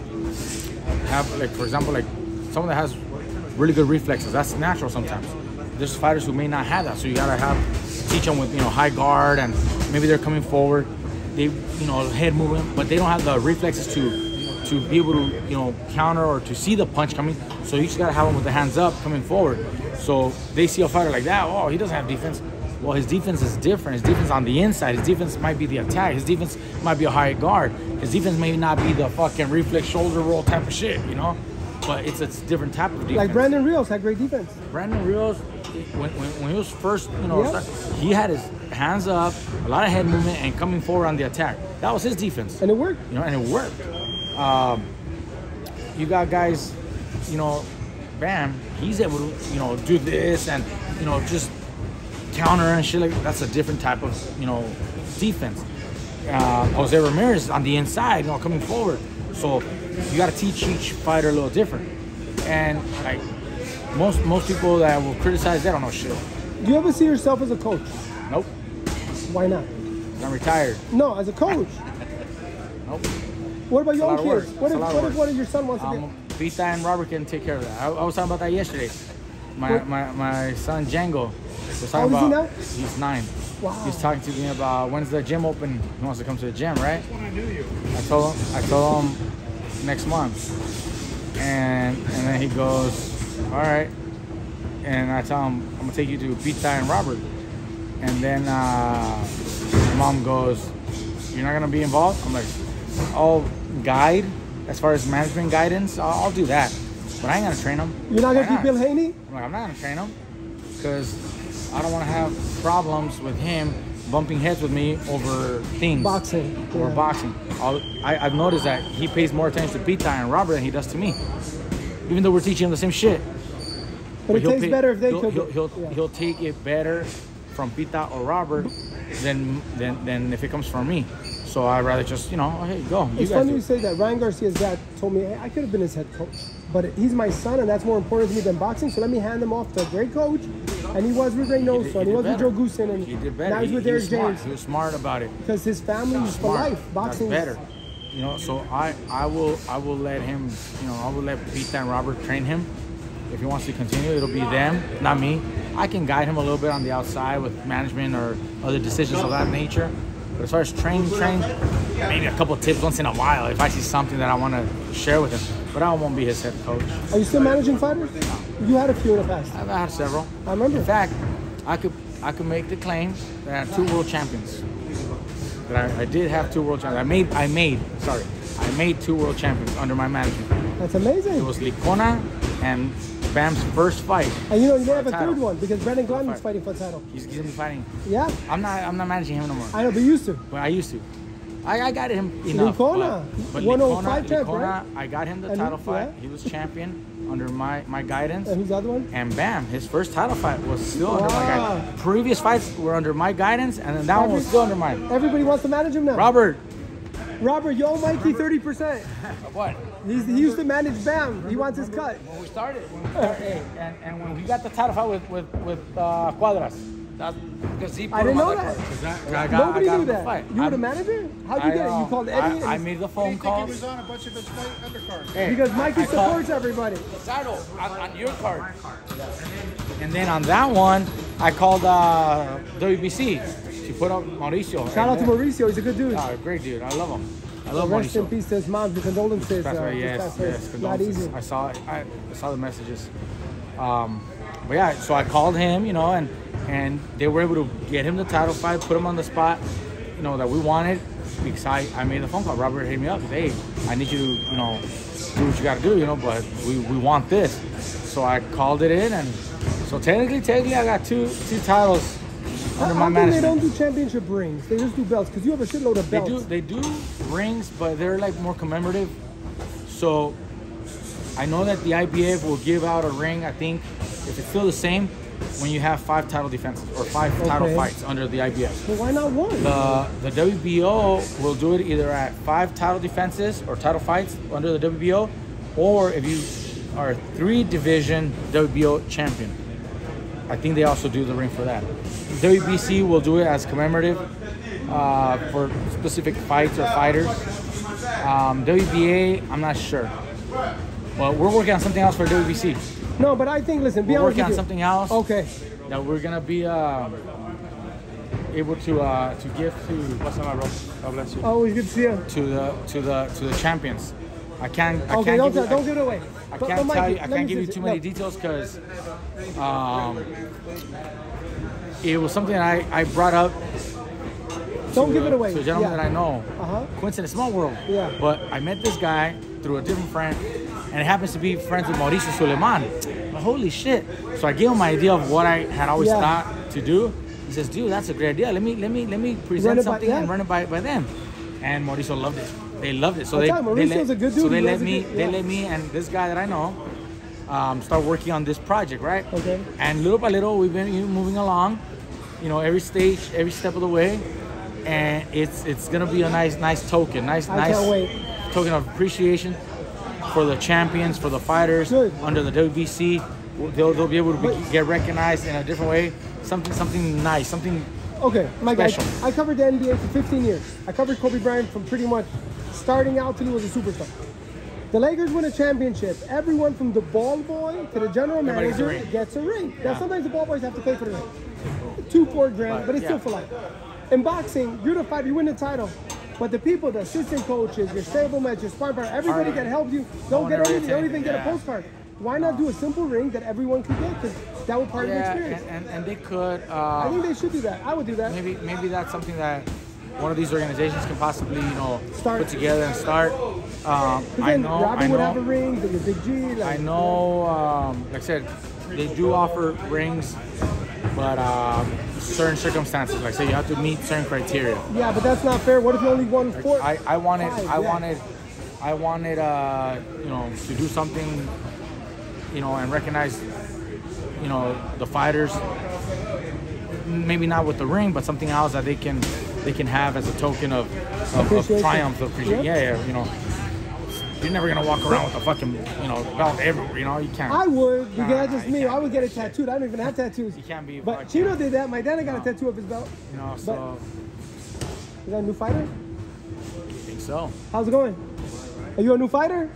have, like, for example, like someone that has really good reflexes. That's natural sometimes. There's fighters who may not have that, so you gotta have teach them with, you know, high guard, and maybe they're coming forward. They, you know, head movement, but they don't have the reflexes to to be able to, you know, counter or to see the punch coming. So you just gotta have them with the hands up coming forward. So they see a fighter like that, oh, he doesn't have defense. Well, his defense is different. His defense on the inside. His defense might be the attack. His defense might be a high guard. His defense may not be the fucking reflex shoulder roll type of shit, you know? But it's a different type of defense. Like Brandon Rios had great defense. Brandon Rios, when, when, when he was first, you know, Yeah. start, he had his hands up, a lot of head movement, and coming forward on the attack. That was his defense. And it worked. You know, and it worked. Um, you got guys, you know, Bam, he's able to, you know, do this and, you know, just counter and shit like that. That's a different type of, you know, defense. Uh, Jose Ramirez on the inside, you know, coming forward. So you got to teach each fighter a little different. And like most most people that will criticize, they don't know shit. Do you ever see yourself as a coach? Nope. Why not? I'm retired. No, as a coach. Nope. What about young lot of kids? work. What It's if, a lot of what if work. one of your son wants to Um, be? Vita and Robert can take care of that. I, I was talking about that yesterday. My my, my son Django was How talking old is he about. now? He's nine. Wow. He's talking to me about when's the gym open. He wants to come to the gym, right? I told him. I told him next month, and and then he goes, all right. And I tell him I'm gonna take you to Vita and Robert, and then uh, my mom goes, you're not gonna be involved? I'm like, I'll guide as far as management guidance. I'll, I'll do that, but I ain't gonna train him. You're not gonna Why keep Bill Haney? I'm like, I'm not gonna train him because I don't want to have problems with him bumping heads with me over things. Boxing. Over Yeah. boxing. I'll, I, I've noticed that he pays more attention to Pita and Robert than he does to me, even though we're teaching him the same shit. But it he'll tastes pay- better if they he'll, cook he'll, it. he'll, Yeah. he'll take it better from Pita or Robert than, than, than if it comes from me. So I'd rather just, you know, oh, hey, go. You It's guys funny do you it. say that. Ryan Garcia's dad told me, hey, I could have been his head coach, but he's my son, and that's more important to me than boxing. So let me hand him off to a great coach. And he was with Reynoso, he and he did was with better. Joe Goosen, and He did better. now he's He- with he Eric was smart. James He was smart about it. because his family is for Smart. life. Boxing That's is better. You know, so I, I will I will let him, you know, I will let Pita and Robert train him. If he wants to continue, it'll be them, not me. I can guide him a little bit on the outside with management or other decisions of that nature. But as far as train, train, maybe a couple of tips once in a while if I see something that I want to share with him. But I won't be his head coach. Are you still managing fighters? You had a few in the past. I've had several. I remember. In fact, I could I could make the claim that I have two world champions. That I, I did have two world champions. I made I made sorry I made two world champions under my management. That's amazing. It was Licona and Bam's first fight. And you know, you may have a Title. third one because Brendan Glenn was Fight. fighting for the title. He's, he's gonna be fighting. Yeah, I'm not I'm not managing him no more. I know, but you used to. But I used to. I, I got him enough. Licona. But, but one oh Licona, five champ, Licona, right? I got him the And title he- fight. yeah. He was champion under my, my guidance. And who's the other one? And bam, his first title fight was still under my Wow. guidance. Previous fights were under my guidance, and then that one was still under mine. Everybody wants to manage him now. Robert. Robert, yo, Mikey, thirty percent. What? He's, he used to manage Bam. He wants his cut. When we started. When we started hey, and, and when we got the title fight with, with, with uh, Cuadras. That's because he put I didn't him on know the that. card. 'Cause I, I got, Nobody I got knew him to that. fight. You were the I'm- manager? How'd you I, get it? You um, called Eddie? I, and- I made the I phone think he call. was on a bunch of his fight undercards. Hey, Because Mikey I call- supports everybody. Title on, on your card. And then on that one, I called uh, W B C. She put up Mauricio. Shout out to And then- Mauricio. He's a good dude. Oh, great dude. I love him. I love Rest in Mauricio. peace to his mom. The condolences. That's uh, right. just Yes, passed away. yes. Not Condolences. easy. I saw it. I, I saw the messages. Um, but yeah, so I called him, you know, and and they were able to get him the title fight, put him on the spot, you know, that we wanted because I, I made the phone call. Robert hit me up. Hey, I need you to, you know, do what you got to do, you know, but we, we want this. So I called it in, and so technically, technically, I got two two titles How, under how my come they don't management. do championship rings? They just do belts because you have a shitload of They belts. do they do rings, but they're like more commemorative. So I know that the I B F will give out a ring. I think if it's still the same, when you have five title defenses or five title Okay. fights under the I B F. Well, why not one? The the W B O will do it either at five title defenses or title fights under the W B O, or if you are a three division W B O champion. I think they also do the ring for that. W B C will do it as commemorative uh, for specific fights or fighters. Um, W B A, I'm not sure. But we're working on something else for W B C. No, but I think, listen, be We're honest working with on you. something else Okay. that we're gonna be uh, able to uh, to give to what's on my rope. God bless you. Always good to see you. To the to the to the champions. I can't. I Okay, can't don't, give tell, you, don't give it away. I But- can't but tell Mikey, you. I let me can't give you say- too many no. details because um, it was something I, I brought up. Don't to, give it uh, away. To a gentleman Yeah. that I know. Uh-huh. Coincidence, small world. Yeah. But I met this guy through a different friend, and it happens to be friends with Mauricio Suleiman. But holy shit! So I gave him my idea of what I had always Yeah. thought to do. He says, "Dude, that's a great idea. Let me let me let me Run present it by- something yeah. and run it by, by them." And Mauricio loved it. they loved it. So I'll they, tell you, they Mauricio's let, a good dude. so they He let has a me, good- they yeah. let me and this guy that I know um, start working on this project, right? Okay. And little by little, we've been you know, moving along, you know, every stage, every step of the way, and it's it's gonna be a nice nice token, nice I nice can't wait. token of appreciation for the champions, for the fighters Good. under the W B C. They'll, they'll be able to be, But- get recognized in a different way, something something nice, something. Okay, Mike, I, Special. I covered the N B A for fifteen years. I covered Kobe Bryant from pretty much starting out till he was a superstar. The Lakers win a championship. Everyone from the ball boy to the general Everybody gets a manager ring. gets a ring. Now, Yeah. sometimes the ball boys have to pay for the ring. Two, four grand, but it's Yeah. still for life. In boxing, you're the fighter, you win the title. But the people, the assistant coaches, your stablemate, your sparring partner, everybody Are- that helps you, don't Don't get ever anything, don't take even it, get a yeah. postcard. Why not do a simple ring that everyone can get? Because that would part of the Yeah, experience. and, and, and they could. I Uh, think they should do that. I would do that. maybe maybe that's something that one of these organizations can possibly you know Start. put together and start. Um, Because I then know. Robin I would have a know. ring, then your Big G. Like, I know. Um, like I said, they do offer rings, but um, certain circumstances, like say you have to meet certain criteria. Yeah, but that's not fair. What if you only won four? I, I wanted Five, I yeah. wanted I wanted uh, you know to do something you know and recognize you know the fighters, maybe not with the ring, but something else that they can they can have as a token of of, of Appreciation. triumph of appreciation. Yep. Yeah, yeah, you know. You're never gonna walk around with a fucking, you know, belt everywhere. You know, you can't. I would, because Nah, that's just you me. can't. I would get it tattooed. I don't even have tattoos. You can't be. But fucking- Chino did that. My dad got a tattoo of his belt. You know, so Is that a new fighter? I think so. How's it going? Are you a new fighter?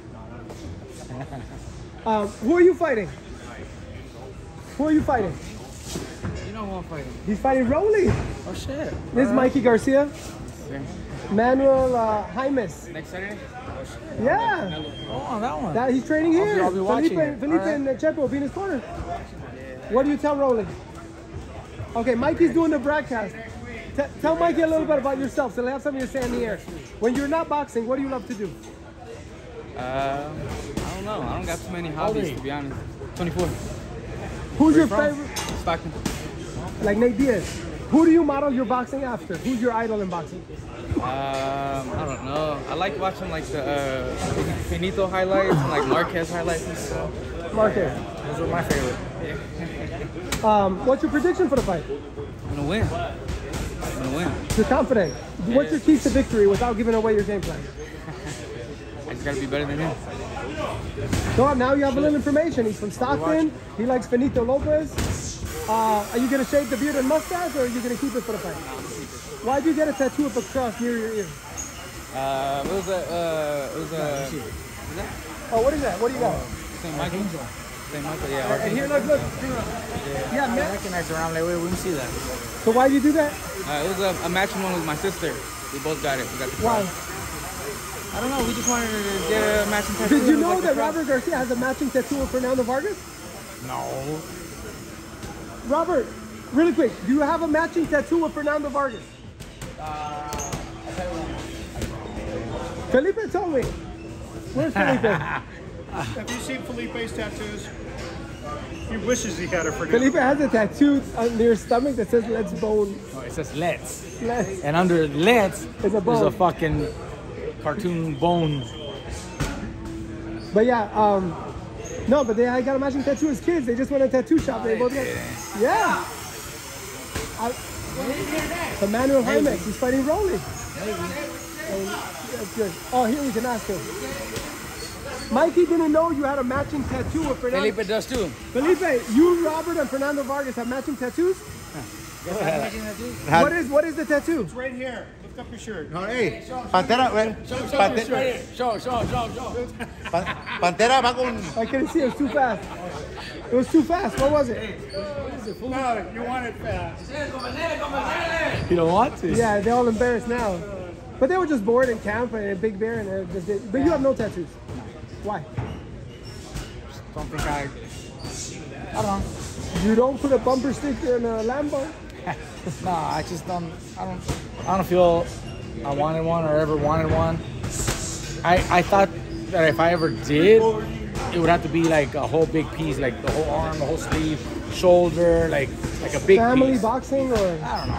um, who are you fighting? Who are you fighting? You know who I'm fighting? He's fighting Rolly. Oh shit. This is Mikey Garcia. Yeah. Manuel uh, Jaimes. Next Saturday. Yeah, Oh, that one. that, he's training I'll be- here. I'll be watching Felipe, it. Felipe All right. and uh, Chepo will be in his corner. What do you tell Rolly? Okay, Mikey's doing the broadcast. T- tell Mikey a little bit about yourself, so he'll have something to say in the air. When you're not boxing, what do you love to do? Um, I don't know. I don't got too many old are hobbies you? to be honest. twenty-four. Who's your from? favorite? Stockton. Like Nate Diaz. Who do you model your boxing after? Who's your idol in boxing? Um, I don't know. I like watching like the uh, Finito highlights and like Marquez highlights and stuff. Marquez. Those were my favorite. Um, what's your prediction for the fight? I'm gonna win. I'm gonna win. You're confident. What's your keys to victory without giving away your game plan? I just gotta be better than him. Go on, now you have a little information. He's from Stockton. He likes Benito Lopez. Uh, are you going to shave the beard and mustache, or are you going to keep it for the fight? Why'd you get a tattoo of a cross near your ear? Uh, it was a, uh, it was a, Oh, what is that? What do you got? Saint Michael. Saint Michael, yeah. And here, look, look. Yeah, I man. recognize around like, wait, we didn't see that. So why'd you do that? Uh, it was a, a matching one with my sister. We both got it. We got the Why? cross. I don't know. We just wanted to get a matching tattoo. Did you It was know like the that cross. Robert Garcia has a matching tattoo of Fernando Vargas? No. Robert, really quick, do you have a matching tattoo of Fernando Vargas? Felipe told me. Where's Felipe? Have you seen Felipe's tattoos? He wishes he had it for Felipe has a tattoo on their stomach that says "Let's bone." No, it says let's. Let's. And under let's It's a there's bone. a fucking cartoon bone. But yeah, um, no, but they I got a matching tattoo as kids. They just went to a tattoo shop. They both got, yeah. I, Emmanuel Jaimes, he's fighting Rolly. And that's good. Oh, here we can ask him. Mikey didn't know you had a matching tattoo of Fernando. Felipe does too. Felipe, you, Robert, and Fernando Vargas have matching tattoos. What is what is the tattoo? It's right here. Lift up your shirt. No, hey, Pantera, eh, Pante- Show, show, show, show. Pa- Pantera va con. I couldn't see. It was too fast. It was too fast. What was it? No, you want it fast. You don't want to? Yeah, they're all embarrassed now. But they were just bored in camp and a big bear and they just did. But you have no tattoos. Why? Don't think I. I don't know. You don't put a bumper sticker in a Lambo? No, I just don't. I don't. I don't feel I wanted one or ever wanted one. I I thought that if I ever did, it would have to be like a whole big piece, like the whole arm, the whole sleeve, shoulder, like like a big Family piece. boxing or? I don't know.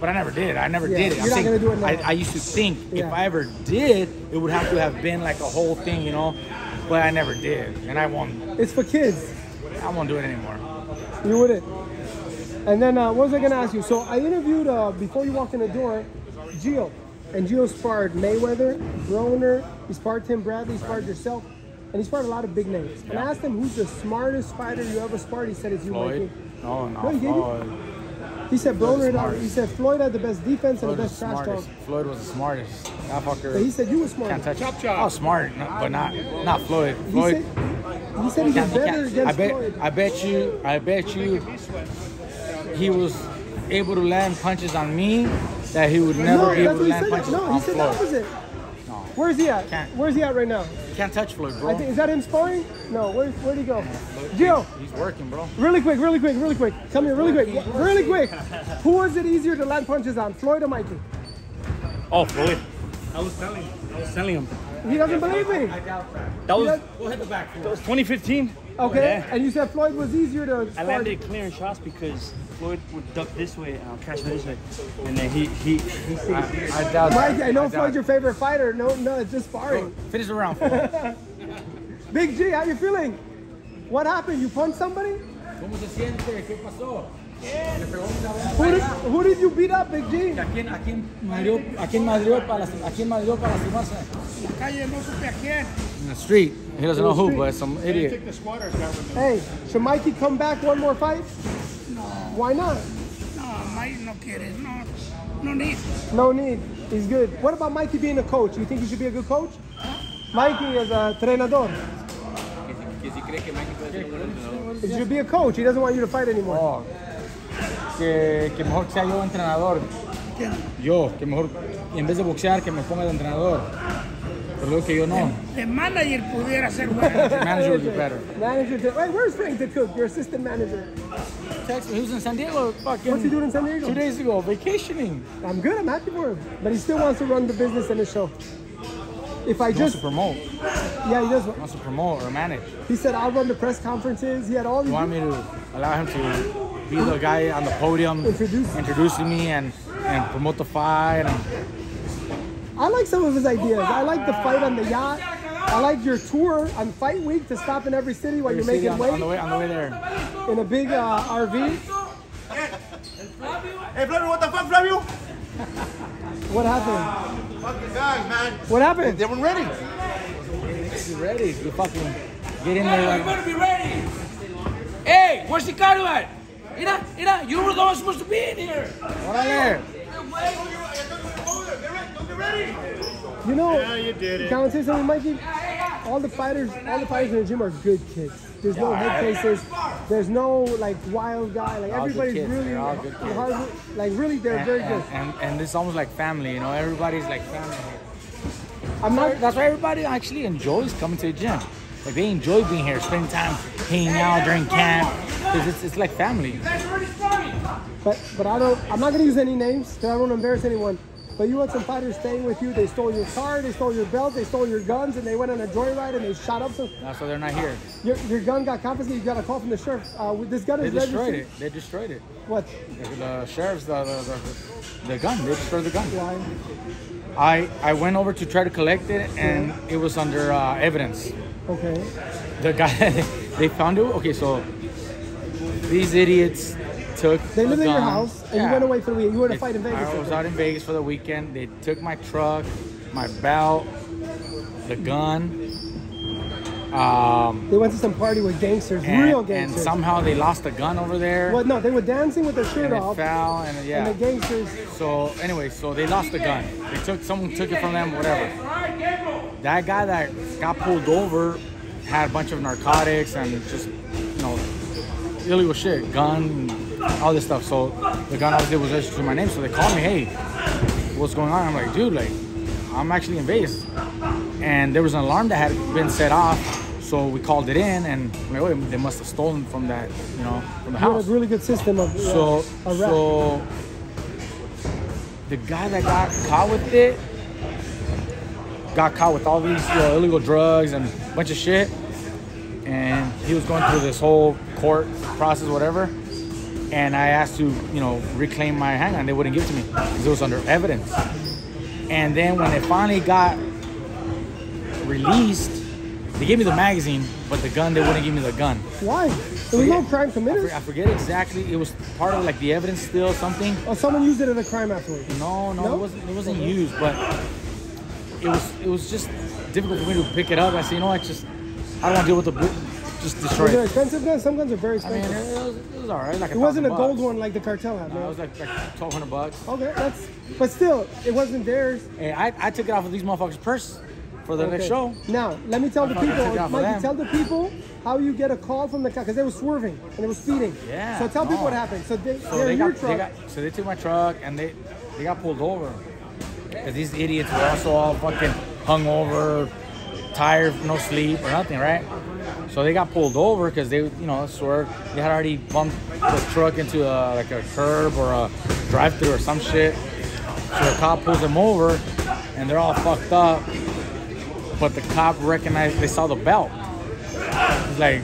But I never did. I never Yeah, did it. you're I'm not saying, gonna do it now. I, I used to think Yeah. if I ever did, it would have to have been like a whole thing, you know. But I never did, and I won't. It's for kids. I won't do it anymore. You wouldn't. And then uh, what was I gonna ask you? So I interviewed uh, before you walked in the door, Gio, and Gio sparred Mayweather, Broner. He sparred Tim Bradley. He sparred yourself, and he sparred a lot of big names. And I asked him who's the smartest fighter you ever sparred. He said it's you, Floyd? Mikey. No, no, No, he gave you- Floyd. He said Floyd was Broner. smart. He said Floyd had the best defense and Floyd the was best the trash talk. smartest. Floyd was the smartest. That fucker. But he said you were smart. Can't touch Chop, it. chop. Oh, smart, no, but not not Floyd. He Floyd. said, he said he was can't- better can't- against I bet. Floyd. I bet you. I bet you. He was able to land punches on me that he would never no, be able that's to what he land said. punches No, he on said the Floyd. opposite. No, Where's he at? Can't. Where's he at right now? you can't touch Floyd, bro. I think, is that him sparring? No, where, where'd he go? Gio, He's working, bro. really quick, really quick, really quick. Come here, really quick, really quick. Who was it easier to land punches on, Floyd or Mikey? Oh, Floyd. I was telling, I was telling him. He doesn't believe me. That was, Go hit the back. that was twenty fifteen. Okay, Yeah. and you said Floyd was easier to I spar. landed clearing shots because Floyd would duck this way and I'll catch him this way. And then he, he, he sees. I, I doubt. Mikey, I know I doubt. Floyd's your favorite fighter. No, no, it's just sparring. Finish the round. Four. Big G, how you feeling? What happened? You punched somebody? ¿Cómo se siente? ¿Qué pasó? Who did, who did you beat up, Big G? ¿A quién, a quién madrió, a quién madrió para, a quién madrió para lastimarse? La calle no supe a quién. In the street. He doesn't know who, street. but some They idiot. took the squatters down with them. Hey, should Mikey come back one more fight? No, Why not? no, Mike no quiere, no, no need. No need. He's good. What about Mikey being a coach? You think he should be a good coach? Mikey is a entrenador. He should be a coach. He doesn't want you to fight anymore. Oh, que, que mejor sea yo entrenador. Yo, que mejor, en vez de boxear, que me ponga de entrenador. Pero digo que yo no. The manager pudiera ser bueno. The manager would be better. Manager, to, wait, where's Frank the cook? Your assistant manager. Texas, he was in San Diego fucking What's he doing in San Diego? two days ago, vacationing. I'm good. I'm happy for him. But he still wants to run the business in the show. If I He wants just, to promote. yeah, he does. He wants to promote or manage. He said I'll run the press conferences. He had all You these. want me to allow him to be the guy on the podium, Introduce. introducing me and, and promote the fight. And I like some of his ideas. I like the fight on the yacht. I like your tour on fight week to stop in every city while you're City making on, weight on the way on the way there. in a big uh, R V. Hey, Flavio, what the fuck, Flavio? What happened? Fucking guys, man. What happened? They weren't ready. You ready? You fucking get in there like. Better be ready. Hey, where's the car at? Mira, mira, you were the one supposed to be in here. Órale. You know, Yeah, you did it. can I say something, Mikey? All the fighters, all the fighters in the gym are good kids. There's no head cases. There's no like wild guy. Like All good everybody's kids. really They're all good kids. hard. Like really, they're And, very good. and, and, and it's almost like family, you know. Everybody's like family. I'm not. That's why everybody actually enjoys coming to the gym. Like they enjoy being here, spending time hanging out during camp. Because it's, it's like family. But but I don't. I'm not gonna use any names because I don't want to embarrass anyone. But you had some fighters staying with you. They stole your car, they stole your belt, they stole your guns, and they went on a joyride and they shot up some. That's why they're not here. Your, your gun got confiscated. You got a call from the sheriff. Uh, with this gun They is destroyed registered. it. They destroyed it. What? The, the sheriff's the, the, the, the gun. They destroyed the gun. Why? I, I went over to try to collect it and it was under uh, evidence. Okay. The guy, they found it. Okay, so these idiots took They a lived in your gun. house and Yeah. you went away for the weekend. You were to They- fight in Vegas. I with was them. out in Vegas for the weekend. They took my truck, my belt, the gun. Um, They went to some party with gangsters, and, real and gangsters. somehow they lost the gun over there. Well, no, they were dancing with their shirt And it off, fell, and and yeah. the gangsters. So anyway, so they lost the gun. They took someone took it from them, whatever. That guy that got pulled over had a bunch of narcotics and just you know illegal shit, gun, all this stuff. So the gun obviously was registered to my name. So they called me, hey, what's going on? I'm like, dude, like I'm actually in Vegas, and there was an alarm that had been set off. So we called it in, and I'm like, wait, they must have stolen from that, you know, from the You had house. a really good system of uh, So, a rap. so the guy that got caught with it got caught with all these you know, illegal drugs and a bunch of shit, and he was going through this whole court process, whatever. and I asked to, you know, reclaim my handgun. They wouldn't give it to me because it was under evidence. And then when it finally got released, they gave me the magazine, but the gun, they wouldn't give me the gun. Why? There was no crime committed? I forget exactly. It was part of like the evidence still, something. Oh, someone used it in a crime afterwards? No, no, no? it wasn't. It wasn't used, but it was. It was just difficult for me to pick it up. I said, you know, I just, I don't want to deal with the, just destroy Was it it. expensive guns? Some guns are very I mean, expensive. it was, it was all right. Like it wasn't a bucks. gold one like the cartel had, No, man. it was like like twelve hundred bucks. Okay, that's. But still, it wasn't theirs. Hey, I, I took it off of these motherfuckers' purse for the Okay. next show. Now, let me tell the I fucking took it people, off of Mikey, them. tell the people how you get a call from the car, because they were swerving and they were speeding. Yeah. So tell no. people what happened. So they, So they're they in your got, truck. they got, so they took my truck and they, they got pulled over. Because these idiots were also all fucking hungover, tired, no sleep or nothing, right? So they got pulled over because they, you know, swerved. They had already bumped the truck into a, like a curb or a drive-through or some shit. So the cop pulls them over and they're all fucked up. But the cop recognized, they saw the belt. He's like,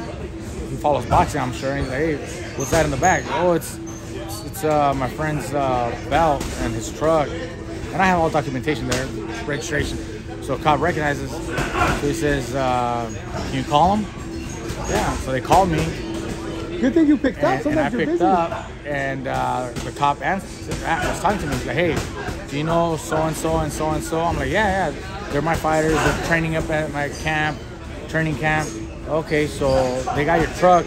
he follows boxing, I'm sure. And he's like, hey, what's that in the back? Oh, it's it's, it's uh, my friend's uh, belt and his truck. And I have all documentation there, registration. So the cop recognizes. So he says, uh, can you call him? Yeah. So they called me. Good thing you picked up. And, and Sometimes I you're picked busy. up, and uh, the cop answered, was talking to me. He's like, hey, do you know so-and-so and so-and-so? I'm like, yeah, yeah. They're my fighters. They're training up at my camp, training camp. Okay, so they got your truck,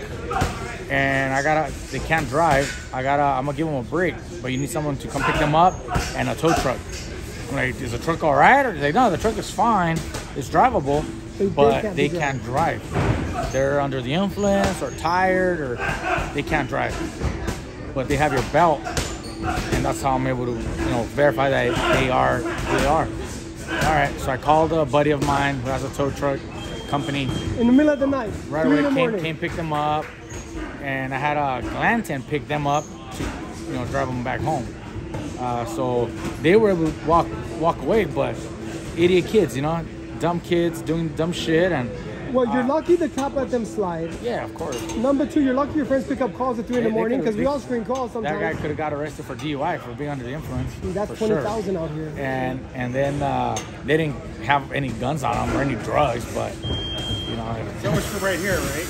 and I gotta, they can't drive. I gotta, I'm gonna give them a break, but you need someone to come pick them up and a tow truck. I'm like, is the truck all right? Or they're like, no, the truck is fine. It's drivable, They- they but can't they be can't drive. They're under the influence or tired or they can't drive. But they have your belt, and that's how I'm able to, you know, verify that they are who they are. All right, so I called a buddy of mine who has a tow truck company. In the middle of the night. Right three away, in the came, morning. came pick them up, and I had a Glanton pick them up to, you know, drive them back home. Uh, so they were able to walk walk away, but idiot kids, you know, dumb kids doing dumb shit, and Well, you're uh, lucky the cop let them slide. yeah, of course. Number two, you're lucky your friends pick up calls at three in They- the they morning could've- because we they- all screen calls sometimes. That guy could have got arrested for D U I for being under the influence. That's for twenty sure. thousand out here. And and then uh, they didn't have any guns on them or any drugs, but you know, So much for right here, right?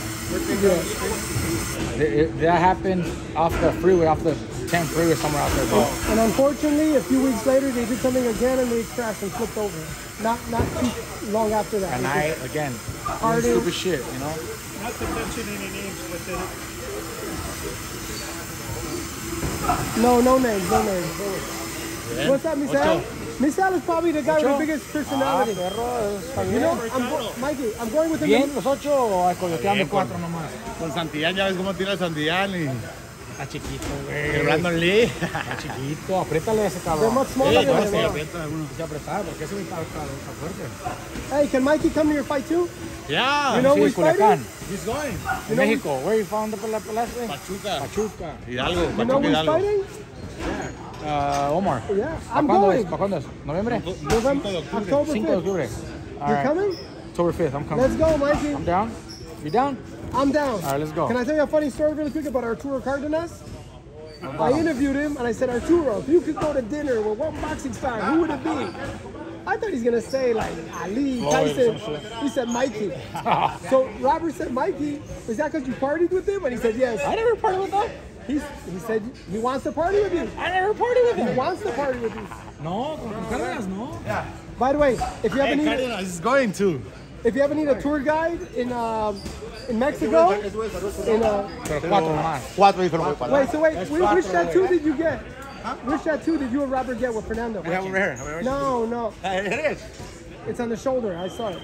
Yeah. it, it, that happened off the freeway, off the ten freeway somewhere out there. But And unfortunately, a few weeks later, they did something again and they crashed and flipped over. Not not too long after that. and I again, Hard doing in. stupid shit, you know. Not to mention any names, but then No, no names, no names. What's up, Miss Al? Miss Al is probably the guy with the biggest personality. You know, I'm go- Mikey, I'm going with him. ¿Bien los ocho o coyoteando cuatro nomás? Con Santillán, ya ves cómo tira Santillán y Está chiquito, güey. Brandon Lee. Está chiquito, apriétale a ese They're cabrón. much smaller Sí, than no, him. sí, huh? aprieta algunos. Hay que apretar porque ese está, está, está fuerte. Hey, can Mikey come to your fight too? Yeah, You know Sí, who's Culiacán, fighting? he's going. en México. Where you found the pela- pelaste? Pachuca. Pachuca. Hidalgo, You know Pachuca who's Hidalgo. fighting? Uh, Omar. Yeah, ¿Para I'm cuándo es? going. ¿Para cuándo es? ¿Noviembre? November, October cinco de fifth. octubre. All You right. coming? October fifth, I'm coming. Let's go, Mikey. I'm down. You down? I'm down. All right, let's go. Can I tell you a funny story really quick about Arturo Cardenas? I interviewed him and I said, Arturo, if you could go to dinner with one boxing star, who would it be? I thought he's gonna say like Ali, Floyd Tyson. or some shit. He said Mikey. So Robert said Mikey. Is that because you partied with him? And he said yes. I never partied with him. He's, he said he wants to party with you. I never partied with He him. wants to party with you. No, con Cárdenas no. By the way, if you ever Hey, need Cárdenas is going to. if you ever need a tour guide in um, in Mexico, in uh, Pero cuatro más. Cuatro y solo voy para wait, so wait, which, which tattoo did you get? Which tattoo did you and Robert get with Fernando? I have over here. Over here. No, no, It is. it's on the shoulder. I saw it.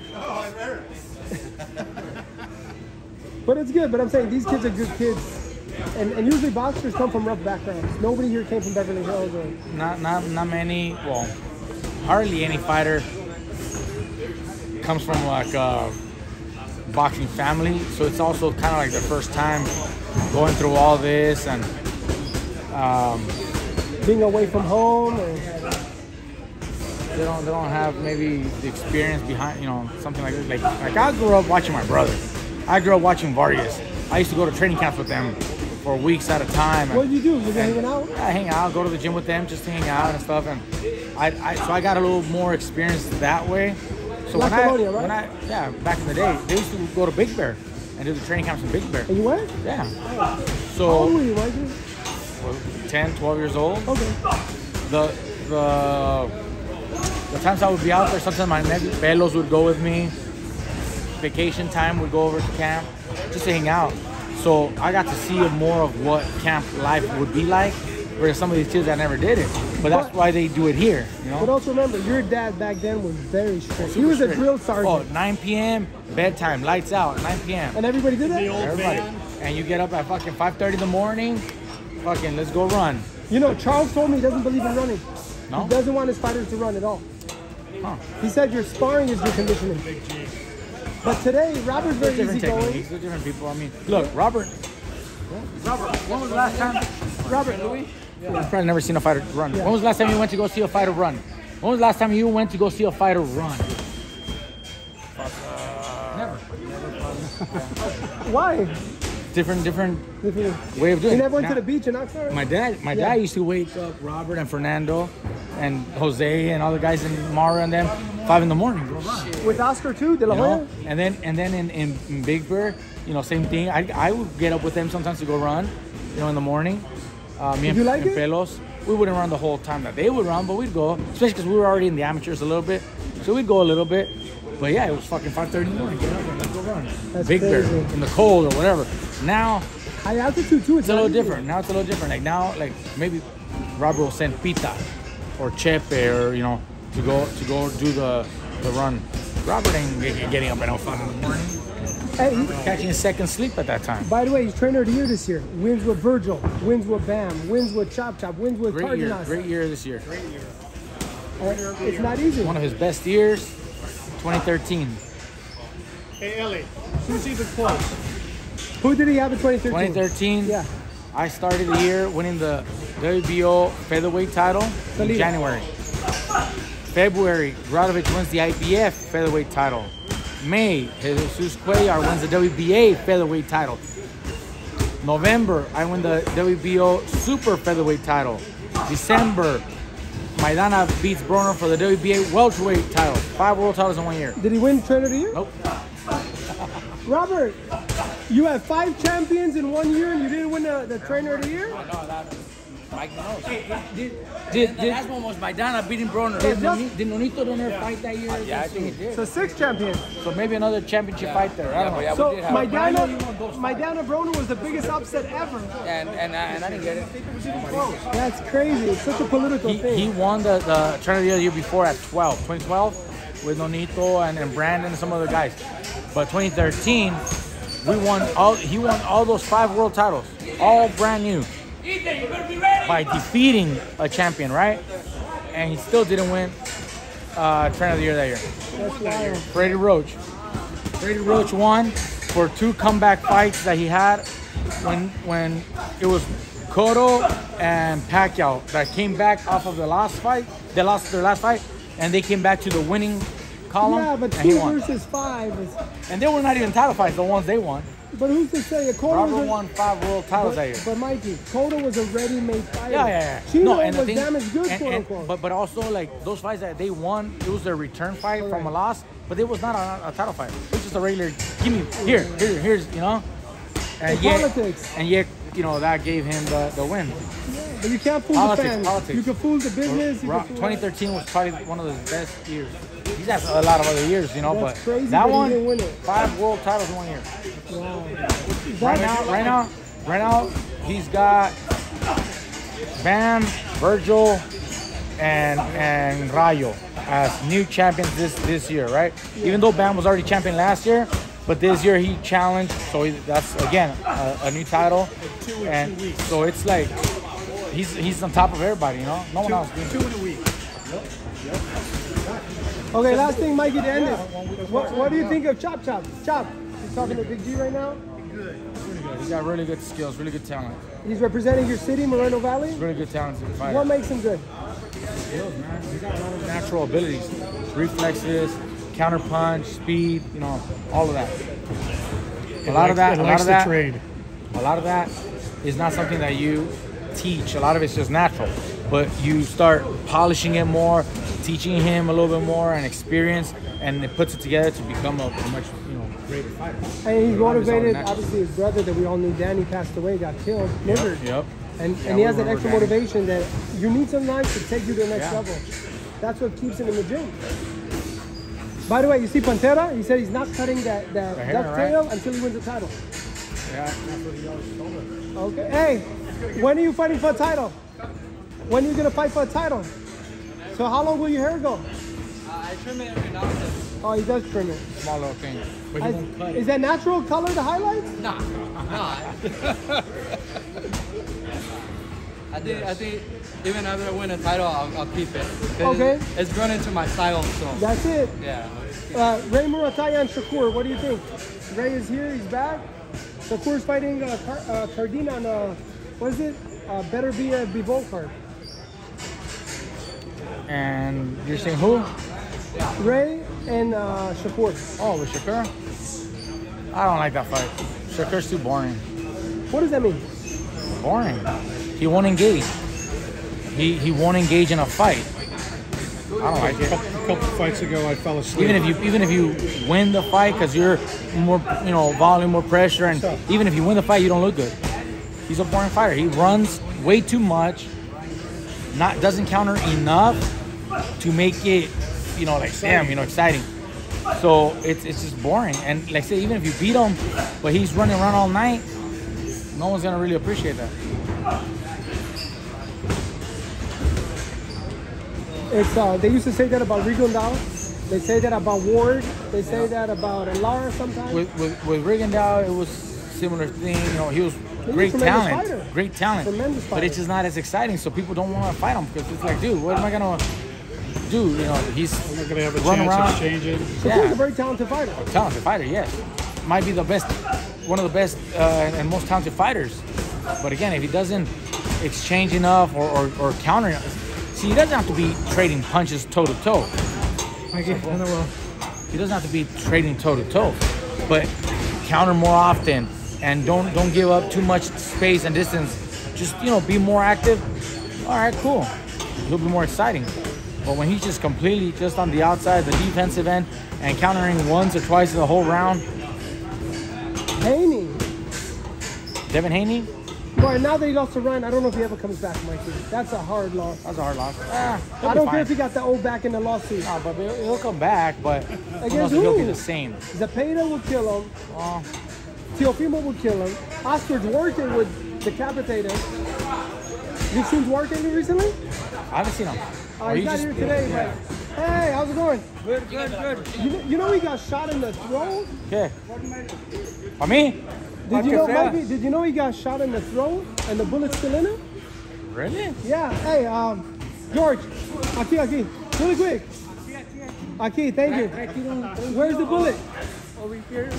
But it's good. But I'm saying these kids are good kids, and, and usually boxers come from rough backgrounds. Nobody here came from Beverly Hills or. Not, not, not many. Well, hardly any fighter comes from like a boxing family. So it's also kind of like the first time going through all this and um, being away from home. Or... they don't they don't have maybe the experience behind, you know, something like this. Like like I grew up watching my brother. I grew up watching Vargas. I used to go to training camps with them for weeks at a time. What do you do? You been And- hanging out? I hang out, go to the gym with them just to hang out and stuff. And I, I so I got a little more experience that way. So when I, Laconia, right? when I, yeah, back in the day, they used to go to Big Bear and do the training camps in Big Bear. And you went? Yeah. How old were So you, Mikey? ten, twelve years old. Okay. The the the times I would be out there, sometimes my nephew Pelos would go with me. Vacation time, we'd go over to camp just to hang out. So I got to see more of what camp life would be like, whereas some of these kids that never did it. But that's But- why they do it here, you But know? also remember, your dad back then was very strict. He Super was a strict. drill Oh, sergeant. nine p.m., bedtime, lights out, nine p.m. And everybody did that? Everybody. And you get up at fucking five thirty in the morning, fucking let's go run. You know, Charles told me he doesn't believe in running. No? He doesn't want his fighters to run at all. Huh. He said your sparring is your conditioning. But today, Robert's very Different easygoing. techniques, they're different people. I mean, look, Robert. Robert, when was the last time? Robert Louis? You've probably never seen a fighter run. When was the last time you went to go see a fighter run? When was the last time you went to go see a fighter run? Never. Why? Different, different Different- way of doing You it. never went Now- to the beach in Oxford? My dad, my Yeah. dad used to wake up Robert and Fernando and Jose and all the guys in Mara and them five in the morning. Go run. With Oscar too, De La You Hoya? know? And then and then in, in, in Big Bear, you know, same thing. I, I would get up with them sometimes to go run, you know, in the morning. Uh, me Did and, you like and it? Pelos, we wouldn't run the whole time that they would run, but we'd go, especially because we were already in the amateurs a little bit, so we'd go a little bit. But yeah, it was fucking five thirty in the morning. Get up and let's go run. That's Big Bear crazy. in the cold or whatever. Now High altitude too. it's a little different. Now it's a little different. Like now, like maybe Robert will send Pita or Chepe or you know to go to go do the the run. Robert ain't get- getting up at five in the morning, Hey, he- catching a second sleep at that time. by the way, he's trainer of the year this year. Wins with Virgil, wins with Bam, wins with Chop Chop, wins with Great year, Cardenas. great year this year. Uh, It's not easy. One of his best years, twenty thirteen. Hey, Ellie, who's even close? Who did he have in twenty thirteen? twenty thirteen. Yeah. I started the year winning the W B O featherweight title in Salida. January. February, Radovic wins the I B F featherweight title. May, Jesus Cuellar wins the W B A featherweight title. November, I win the W B O super featherweight title. December, Maidana beats Broner for the W B A welterweight title. Five world titles in one year. Did he win trainer of the year? Nope. Robert, you have five champions in one year and you didn't win the, the trainer of the year? No, that Mike knows. Did, The did, last one was Maidana beating Broner. did, Noni- did Nonito Doner fight that year? Yeah, I think he did. So six champions. So maybe another championship fight there. I don't know. Yeah, So we did have Maidana, Maidana Broner was the biggest upset ever. And and, uh, and I didn't get it. That's crazy. It's such a political He, thing. he won the, the Trainer of the Year the year before at twelve, twenty twelve, with Nonito and, and Brandon and some other guys. But twenty thirteen, we won all. He won all those five world titles, all brand new, Ethan, you better be ready. by defeating a champion, right? And he still didn't win uh, Trainer of the Year that year. That's wild. Brady Roach. Brady Roach won for two comeback fights that he had when when it was Cotto and Pacquiao that came back off of the last fight. They lost their last fight, and they came back to the winning column. Yeah, but and he two won. versus five is. And they were not even title fights, the ones they won. But who's to say? Cotto Robert was a, won five world titles that year. but, but Mikey, Cotto was a ready-made fighter. Yeah, yeah, yeah. Chino and the was thing- damaged goods, and- quote and- unquote. But but also like those fights that they won, it was their return fight from a Correct. loss. But it was not a, a title fight. It was just a regular. Give me here, here, here's you know. And The yet, politics. and yet, you know that gave him the, the win. But you can't fool Politics, the fans. politics. You can fool the business. You Ro- can fool twenty thirteen was probably one of the best years. He's had a lot of other years, you know, That's but crazy that that he one, didn't win it. five world titles in one year. Wow. Right now, right now, right now, he's got Bam, Virgil, and and Rayo as new champions this this year, right? Even though Bam was already champion last year, but this year he challenged, so he, that's again a, a new title, and so it's like he's he's on top of everybody, you know. No one else. Doing Two in a week. Okay, last thing, Mikey, to end it. What, what do you think of Chop Chop? Chop, he's talking to Big G right now. He's got really good skills, really good talent, He's representing your city, Moreno Valley. really good talent fighter. What makes him good? Skills, man. He's got a lot of natural abilities, reflexes, counter punch, speed, you know, all of that. A lot of that, a lot of that, trade. a lot of that is not something that you teach. A lot of it's just natural. But you start polishing it more, teaching him a little bit more and experience, and it puts it together to become a, a much, you know, greater fighter. And he's motivated. Obviously, his brother that we all knew, Danny, passed away, got killed, murdered. Yep. yep. And, yeah, and he has that remember extra Danny. motivation that you need some knives to take you to the next Yeah. level. That's what keeps him in the gym. By the way, you see Pantera? He said he's not cutting that, that The hair, ducktail right? until he wins the title. Yeah, that's what he always told us. Okay. Hey, when are you fighting for a title? When are you going to fight for a title? So how long will your hair go? Uh, I trim it every now and then. Oh, he does trim it. Small little thing. But he I, won't cut is it. that natural color, the highlights? Nah, nah. I think I think even after I win a title, I'll, I'll keep it. 'Cause Okay. It's, it's grown into my style, so. That's it. Yeah. Uh, Ray Murataya and Shakur, what do you think? Ray is here, he's back. Shakur's fighting uh, Car uh, Cardina on, uh, what is it? Uh, better be a Bivol card. And you're saying who? Ray and uh, Shakur. Oh, with Shakur? I don't like that fight. Shakur's too boring. What does that mean? Boring. He won't engage. He he won't engage in a fight. I don't like A it. couple, couple fights ago, I fell asleep. Even if you even if you win the fight because you're more, you know, volume, more pressure, and even if you win the fight, you don't look good. He's a boring fighter. He runs way too much. Not doesn't counter enough to make it, you know, like damn, you know, exciting. So it's it's just boring. And like I say, even if you beat him, but he's running around all night, no one's gonna really appreciate that. It's uh, they used to say that about Rigondeaux. They say that about Ward. They say that about Lara sometimes. With with, with Rigondeaux, it was similar thing. You know, he was He's great a tremendous talent, fighter. great talent. Tremendous But it's fighter. just not as exciting, so people don't want to fight him because it's like, dude, what am I gonna do? You know, he's I'm not going to have a run chance around. of changing. Shakur's Yeah. a very talented fighter. Talented fighter, yes. Might be the best, one of the best uh, and most talented fighters. But again, if he doesn't exchange enough or, or, or counter, see, he doesn't have to be trading punches toe to toe. He doesn't have to be trading toe to toe, but counter more often and don't don't give up too much space and distance. Just, you know, be more active. All right, cool. He'll be more exciting. But when he's just completely just on the outside, the defensive end, and countering once or twice the whole round, Haney. Devin Haney, But now that he lost to Ryan, I don't know if he ever comes back, Mikey. That's a hard loss. that's a hard loss. Ah, he'll I be don't fine. care if he got the old back in the lawsuit. No, but he'll, he'll come back, but who Against knows if he'll be who? the same. Zepeda would kill him. Oh, Teofimo would kill him. Oscar Duarte would decapitate him. You've seen Duarte recently? I haven't seen him. Uh, Or he's you not just- here today, yeah. but hey, how's it going? Good, good, good. You know, you know he got shot in the throat? Okay. For me? Did you know, What Mikey, did you know he got shot in the throat and the bullet's still in him? Really? Yeah. Hey, um, George, aquí, aquí, really quick. Aquí, thank you. Where's the bullet? Over here.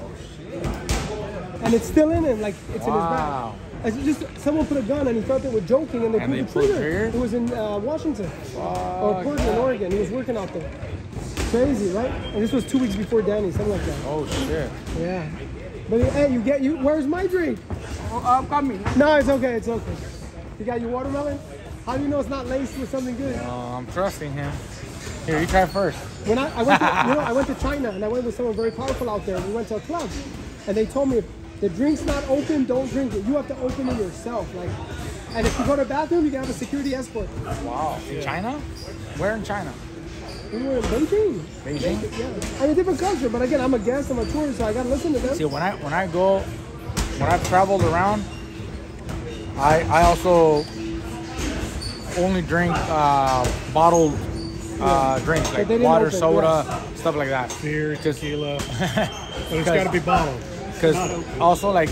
And it's still in him, like it's Wow. in his back. It's just someone put a gun and he thought they were joking and they And pulled they the pulled the trigger. trigger? It was in uh, Washington or Portland, Oregon. He was working out there. Crazy, right? And this was two weeks before Danny, something like that. Oh, shit. Yeah. But hey, you get you. Where's my drink? Oh, I'm coming. No, it's okay. It's okay. You got your watermelon? How do you know it's not laced with something good? Oh, I'm trusting him. Here, you try first. When I, I went, to, you know, I went to China and I went with someone very powerful out there. We went to a club, and they told me if the drink's not open, don't drink it. You have to open it yourself. Like, and if you go to the bathroom, you can have a security escort. Wow. In China? Where in China? We were in Beijing. Beijing? Yeah. I mean, different culture, but again, I'm a guest, I'm a tourist, so I gotta listen to them. See, when I when I go, when I've traveled around, I I also only drink uh, bottled uh, drinks But like they didn't water, open, soda, stuff like that. Beer, Just- tequila. But it's got to be bottled. Because also like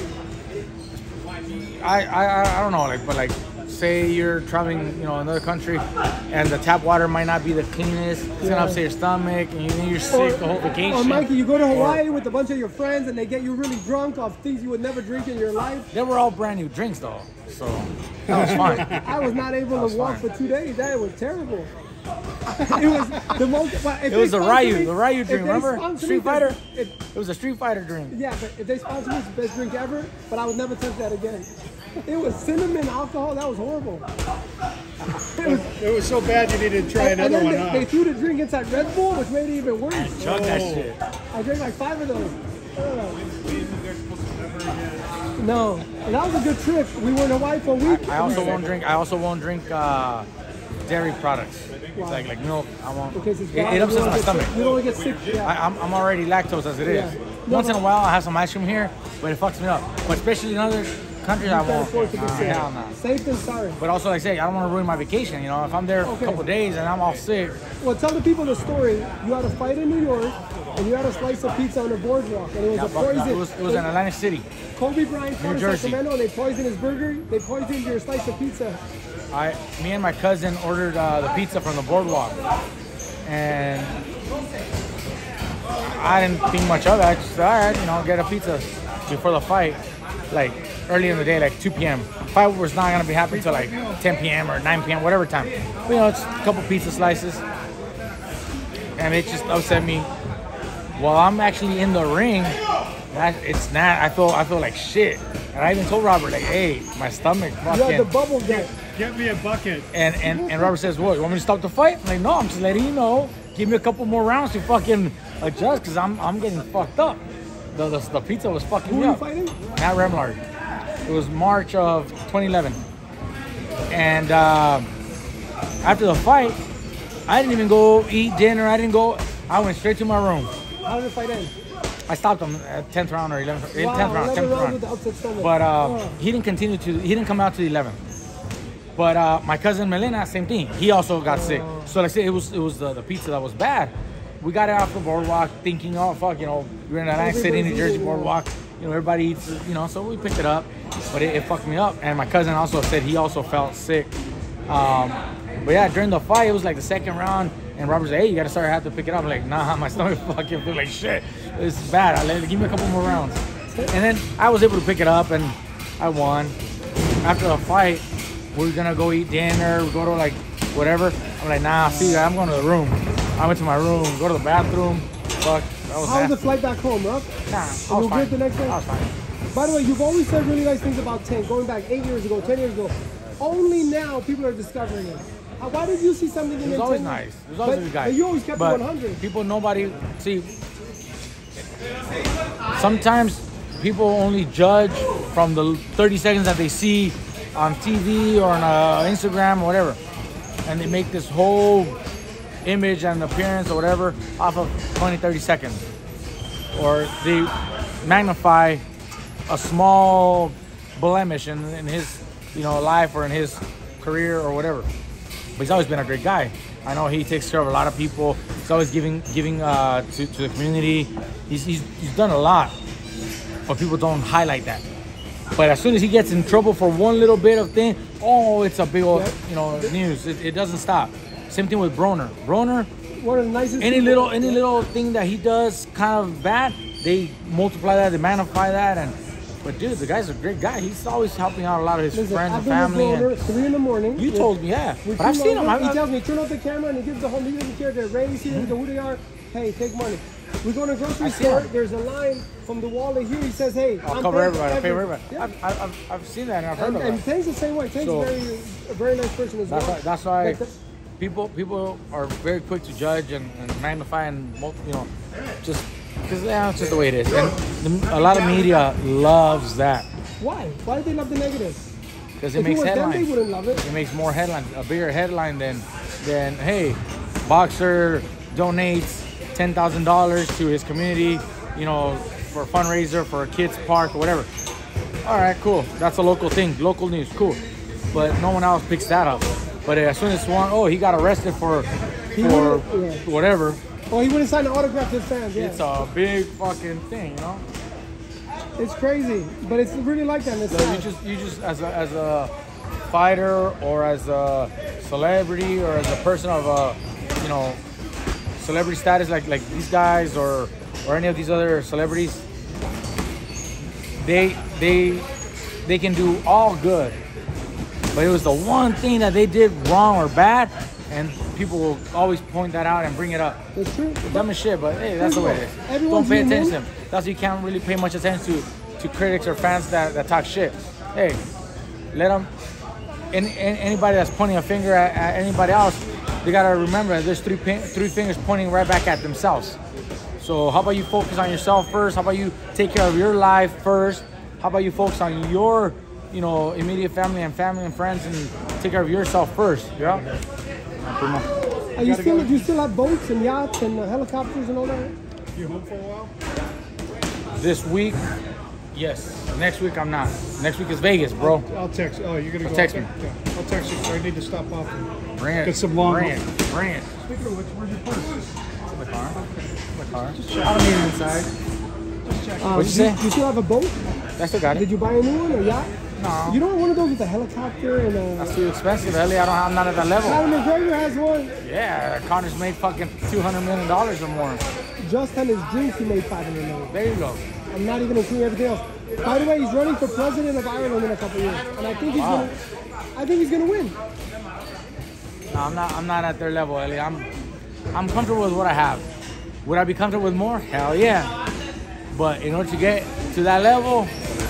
I, I I don't know, like, but like say you're traveling, you know, another country and the tap water might not be the cleanest. It's gonna upset your stomach and you- you're sick the whole vacation. Or Mikey, you go to Hawaii with a bunch of your friends and they get you really drunk off things you would never drink in your life. They were all brand new drinks though, so that was fine. I was not able was to walk fine. for two days. That was terrible. It was the most. Well, if It was they the sponsor Ryu, me- the Ryu if drink. they Remember sponsor Street me, Fighter? if- It was a Street Fighter drink. yeah, but if they sponsor me, it's the best drink ever. But I would never touch that again. It was cinnamon alcohol. That was horrible. It was, it was so bad you needed to try And, another and one. then they, Huh? they threw the drink inside Red Bull, which made it even worse. Chug that Oh. shit. I drank like five of those. Oh. No, and that was a good trip. We were in Hawaii for a week. I also won't drink. I also won't drink uh, dairy products. It's like like milk. I won't. Because it's It, bad. it You upsets don't my get stomach. sick. You don't want to get sick. Yeah. I, I'm, I'm already lactose as it is. Yeah. No, Once in no. a while, I have some ice cream here, but it fucks me up. But especially in other countries, I You can't won't. afford to be Nah, sick. hell no. Safe than sorry. But also, like I say, I don't want to ruin my vacation. You know, if I'm there Okay. a couple days and I'm all sick, Well, tell the people the story. You had a fight in New York, and you had a slice of pizza on the boardwalk, and it was yeah, a fuck that. poison. it was it was in Atlantic City. Kobe Bryant fought in Jersey. Sacramento, and they poisoned his burger. They poisoned your slice of pizza. I, me and my cousin ordered uh, the pizza from the boardwalk, and I didn't think much of it. I just, all right, you know, get a pizza before the fight, like early in the day, like two p.m. Fight was not gonna be happening until like ten p.m. or nine p.m. whatever time. But, you know, it's a couple pizza slices, and it just upset me. While I'm actually in the ring, that, it's not. I feel I feel like shit, and I even told Robert like, hey, my stomach You had the fucking. bubble gut. Get me a bucket. And, and and Robert says, what, you want me to stop the fight? I'm like, no, I'm just letting you know. Give me a couple more rounds to fucking adjust, because I'm I'm getting fucked up. The, the, the pizza was fucking Who me were you up. fighting? Matt Remlard. It was March of twenty eleven. And uh, after the fight, I didn't even go eat dinner. I didn't go. I went straight to my room. How did the fight end? I stopped him at tenth round or eleventh, Wow, tenth round, eleven tenth rounds round. with the upset stomach. But uh, Oh. he didn't continue to. He didn't come out to the eleventh. But uh, my cousin Melena, same thing. He also got sick. So like I said, it was it was the, the pizza that was bad. We got it off the boardwalk, thinking, oh fuck, you know, we're in Atlantic City, New Jersey boardwalk. You know, everybody eats, you know. So we picked it up, but it, it fucked me up. And my cousin also said he also felt sick. Um, but yeah, during the fight, it was like the second round, and Robert said, hey, you gotta start have to pick it up. I'm like, nah, my stomach fucking feel like shit. This is bad. I let give me a couple more rounds. And then I was able to pick it up, and I won. After the fight, we we're gonna go eat dinner, go to like whatever. I'm like, nah, see, I'm going to the room. I went to my room, go to the bathroom. Fuck, that was How was the nasty. flight back home, rough? Nah, I You was were fine. good the next day? I was fine. By the way, you've always said really nice things about Tank, going back eight years ago, ten years ago. Only now people are discovering it. Uh, Why did you see something in It was him always ten years? nice. It was always but, a good guy. But you always kept But it one hundred. people, nobody, see, sometimes people only judge from the thirty seconds that they see on T V or on uh, Instagram or whatever. And they make this whole image and appearance or whatever off of twenty, thirty seconds. Or they magnify a small blemish in, in his, you know, life or in his career or whatever. But he's always been a great guy. I know he takes care of a lot of people. He's always giving giving uh, to, to the community. He's, he's, he's done a lot, but people don't highlight that. But as soon as he gets in trouble for one little bit of thing, oh, it's a big old, you know, news. It, it doesn't stop. Same thing with Broner. Broner, One of the nicest any people. little any little thing that he does kind of bad, they multiply that, they magnify that, and but dude, the guy's a great guy. He's always helping out a lot of his Listen, friends I've and been family. with Broner And three in the morning. you with- told me, yeah, with but I've two seen him. moms. I, He tells me, turn off the camera, and he gives the whole, he doesn't care the race, he doesn't care who they are. Hey, take money. We go to a grocery I see store, him. there's a line from the wall to here. He says, hey, I'll I'm cover paying everybody. I'll pay for every- everybody. Yeah. I've, I've, I've seen that and I've heard And, of and that. Tank's the same way. Tank's So- very, a very nice person as That's well. why, that's why Like the- people people are very quick to judge and, and magnify and mul- you know just because yeah, it's just the way it is. And the, a lot of media loves that Why? Why do they love the negative? because it If it makes was them, headlines. they wouldn't love it. It makes more headlines, a bigger headline than than hey, boxer donates ten thousand dollars to his community, you know, for a fundraiser for a kids park or whatever. All right, cool. That's a local thing, local news, cool. But no one else picks that up. But as soon as one, oh, he got arrested for for wouldn't- yeah. whatever. Oh, he wouldn't sign an autograph to his fans. Yeah, It's a big fucking thing, you know. it's crazy, but it's really like that. And it's So you sad. just you just as a as a fighter or as a celebrity or as a person of a you know celebrity status like like these guys or or any of these other celebrities, they they they can do all good, but it was the one thing that they did wrong or bad, and people will always point that out and bring it up. It's true. Dumb as shit, but hey, that's the way it is. Everyone's Don't pay human. attention. That's why you can't really pay much attention to, to critics or fans that, that talk shit. Hey, let them. Any, anybody that's pointing a finger at, at anybody else, they gotta remember that there's three three fingers pointing right back at themselves. So how about you focus on yourself first? How about you take care of your life first? How about you focus on your, you know, immediate family and family and friends, and take care of yourself first? Yeah. Are you still? Do you still have boats and yachts and uh, helicopters and all that? You home for a while? This week, yes. Next week I'm not. Next week is Vegas, bro. I'll, I'll text. Oh, you're gonna I'll go. text I'll me. Yeah, I'll text you. So I need to stop off and Bring it. get some long. Bring it. Bring it. Speaking of which, where's your purse? It's in the car. The car. Just check. I don't need it inside. Just check. Uh, What'd you say? You still have a boat? I still got it. Did you buy a new one or yacht? No. You don't want one of those with a helicopter and a... That's too expensive, Ellie. I don't. I'm not at that level. Conor McGregor has one. Yeah, Connor's made fucking two hundred million dollars or more. Just on his dreams, he made five hundred million. There you go. I'm not even including everything else. By the way, he's running for president of Ireland in a couple of years, and I think he's Wow. gonna. I think he's gonna win. No, I'm not. I'm not at their level, Ellie. I'm. I'm comfortable with what I have. Would I be comfortable with more? Hell yeah. But in order to get to that level,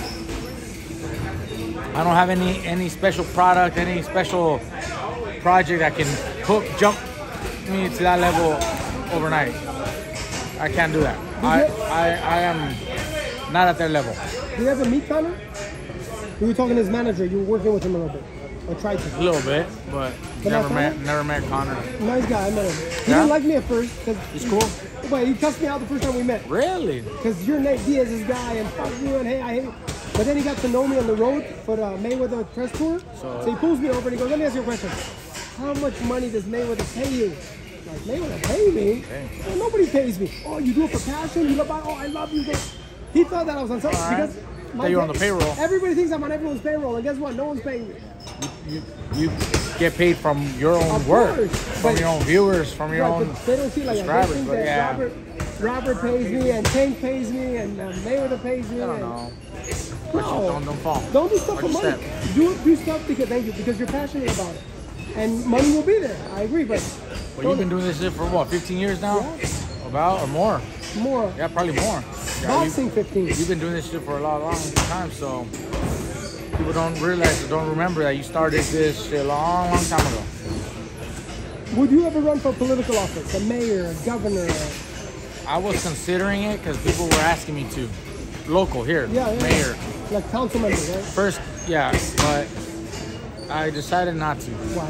I don't have any any special product, any special project that can hook, jump me to that level overnight. I can't do that. I, I, I am not at their level. Do you ever meet Conor? You were talking to his manager. You were working with him a little bit, or tried to. A little bit, but But never not met, Conor? never met Connor. Nice guy. I met him. He Yeah? didn't like me at first because He's cool. But he cussed me out the first time we met. Really? Because you're Nate Diaz's guy, and fuck you, and hey, I hate you. But then he got to know me on the road for the Mayweather press tour. So, So- he pulls me over and he goes, "Let me ask you a question. How much money does Mayweather pay you?" I'm like, Mayweather pay me? Well, nobody pays me. Oh, you do it for passion? You love my, oh, I love you. He thought that I was on something. All right. Because That you're on the payroll. Everybody thinks I'm on everyone's payroll, and guess what? No one's paying me. You, you get paid from your own Of work, course, from but- your own viewers, from your Right, own but they don't see like that. They subscribers. think But that yeah, Robert, Robert pays me, and Tank pays me, and uh, Mayweather pays me. I don't and, know. No. Don't, don't fall. Don't do stuff for Watch money. your Do do stuff because thank you because you're passionate about it, and money will be there. I agree, but Well, you've been doing this shit for what, fifteen years now? Yeah. About or more? more Yeah, probably more. Yeah, boxing. you, fifteen. you've been doing this shit for a lot, long time, so people don't realize or don't remember that you started this shit a long, long time ago. Would you ever run for political office, a mayor, a governor? I was considering it because people were asking me to. Local here, Yeah, yeah. mayor. Like council member, right? First, yeah, but I decided not to. Why?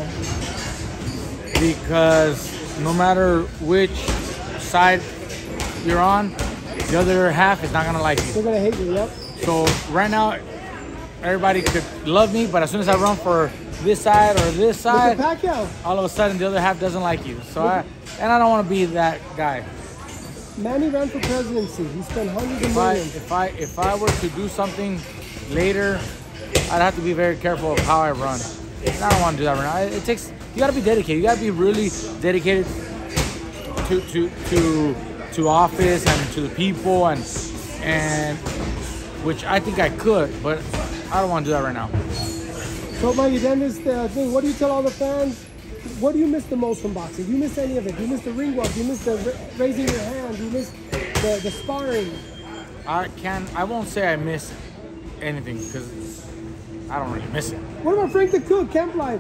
Because no matter which side you're on, the other half is not gonna like you. They're gonna hate you. Yep. So right now, everybody could love me, but as soon as I run for this side or this Look at side, Pacquiao. all of a sudden the other half doesn't like you. So I, and I don't want to be that guy. Manny ran for presidency. He spent hundreds of If I, millions. if I, if I were to do something later, I'd have to be very careful of how I run. And I don't want to do that right now. It, it takes, you got to be dedicated. You got to be really dedicated to to to to office and to the people and and which I think I could, but I don't want to do that right now. So, Mikey, then this uh, thing. What do you tell all the fans? What do you miss the most from boxing? Do you miss any of it? Do you miss the ring walk? Do you miss the ra- raising your hand? Do you miss the, the sparring? I can I won't say I miss anything because I don't really miss it. What about Frank the Cook, Camp Life?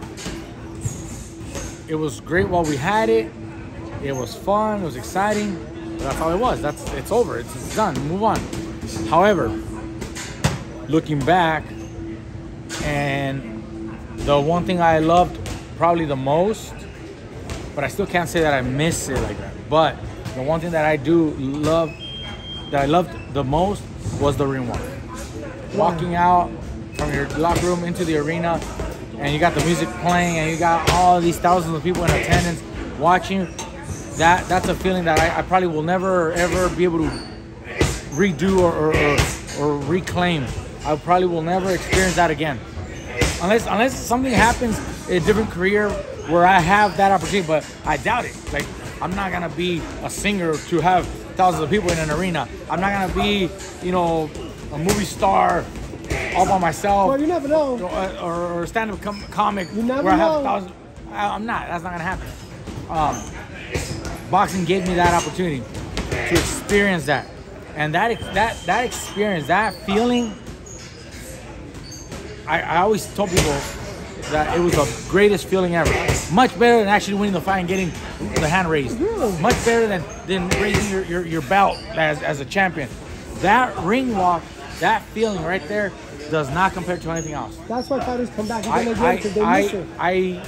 It was great while we had it. It was fun. It was exciting. But that's all it was. That's it's over. It's, it's done. Move on. However, looking back, and the one thing I loved probably the most, but I still can't say that I miss it like that. But the one thing that I do love, that I loved the most, was the ring walk. Walking out from your locker room into the arena, and you got the music playing, and you got all these thousands of people in attendance watching. That that's a feeling that I, I probably will never ever be able to redo or or, or, or reclaim. I probably will never experience that again, unless unless something happens in a different career where I have that opportunity. But I doubt it. Like, I'm not gonna be a singer to have thousands of people in an arena. I'm not gonna be, you know, a movie star all by myself. Well, you never know. Or, or, or stand-up com- comic You never where I have know. thousands. I, I'm not. That's not gonna happen. Um, boxing gave me that opportunity to experience that, and that ex- that that experience, that feeling, I, I always told people that it was the greatest feeling ever. Much better than actually winning the fight and getting the hand raised. Really? Much better than, than raising your, your, your belt as, as a champion. That ring walk, that feeling right there does not compare to anything else. That's why fighters come back I, again and I, again because they I, miss it. I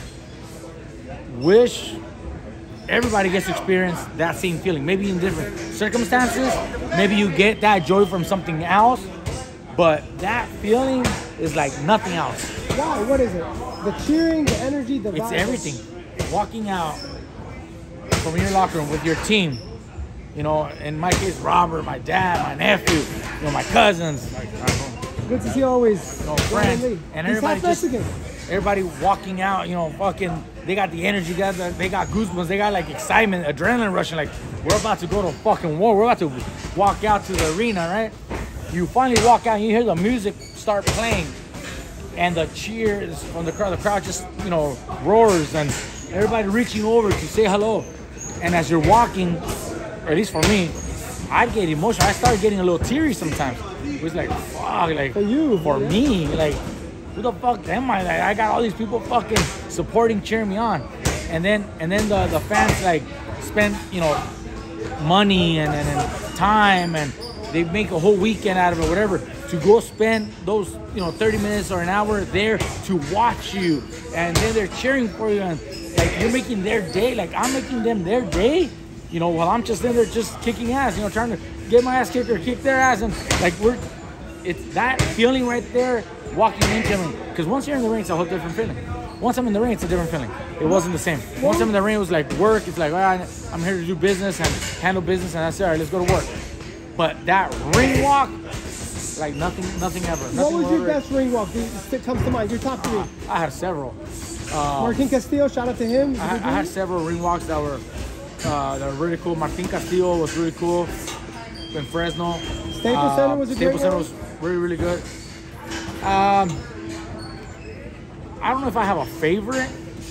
wish everybody gets to experience that same feeling. Maybe in different circumstances. Maybe you get that joy from something else. But that feeling is like nothing else. Why? What is it? The cheering, the energy, the It's vibe. everything. Walking out from your locker room with your team. You know, in my case, Robert, my dad, my nephew, you know, my cousins. Like, I don't know. Good to see you always. You know, friends. And He's everybody half just, Mexican. everybody walking out, you know, fucking, they got the energy, they got, the, they got goosebumps, they got like excitement, adrenaline rushing, like, we're about to go to fucking war, we're about to walk out to the arena, right? You finally walk out and you hear the music start playing and the cheers from the crowd, the crowd just, you know, roars and everybody reaching over to say hello. And as you're walking, or at least for me, I get emotional. I start getting a little teary sometimes. It was like, fuck, like, For you, for yeah. me, like, who the fuck am I? Like, I got all these people fucking supporting, cheering me on. And then, and then the, the fans, like, spend, you know, money and, and, and time, and they make a whole weekend out of it, whatever, to go spend those, you know, thirty minutes or an hour there to watch you. And then they're cheering for you, and, like, you're making their day. Like, I'm making them their day. You know, while I'm just in there just kicking ass, you know, trying to get my ass kicked or kick their ass. And, like, we're, it's that feeling right there, walking into me. Because once you're in the ring, it's a whole different feeling. Once I'm in the ring, it's a different feeling. It wasn't the same. Once I'm in the ring, it was like work. It's like, all right, I'm here to do business and handle business, and that's it. All right, let's go to work. But that ring walk, like nothing, nothing ever. What Nothing was your ever. best ring walk that comes to mind? Your top three. I had several. Um, Martin Castillo, shout out to him. I, I had several ring walks that were uh, that were really cool. Martin Castillo was really cool in Fresno. Staples Uh, Center was a Staples great Center one. was really, really good. Um, I don't know if I have a favorite.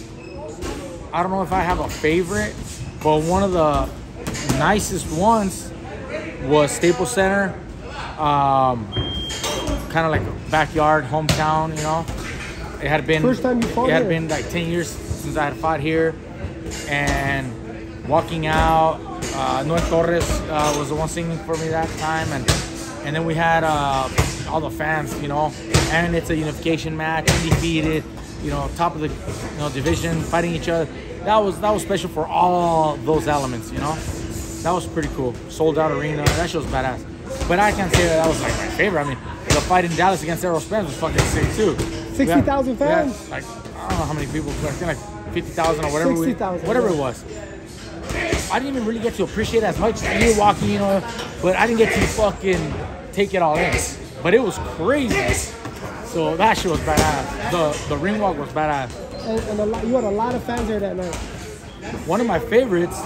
I don't know if I have a favorite, but one of the nicest ones was Staples Center. Um, kind of like a backyard, hometown, you know. It had been First time you fought It had here. been like ten years since I had fought here, and walking out. Uh, Noel Torres uh, was the one singing for me that time, and and then we had uh, all the fans, you know. And it's a unification match, undefeated, you know, top of the you know division, fighting each other. That was that was special for all those elements, you know. That was pretty cool. Sold out arena. That shit was badass. But I can't say that that was like my favorite. I mean, the fight in Dallas against Errol Spence was fucking sick too. sixty thousand We had- fans? we had, like, I don't know how many people, but I think like fifty thousand or whatever. we- sixty thousand, Whatever yeah. it was. I didn't even really get to appreciate it as much. You were walking, you know, but I didn't get to fucking take it all in. But it was crazy. So that shit was badass. The the ring walk was badass. And, and a lot, you had a lot of fans there that night. One of my favorites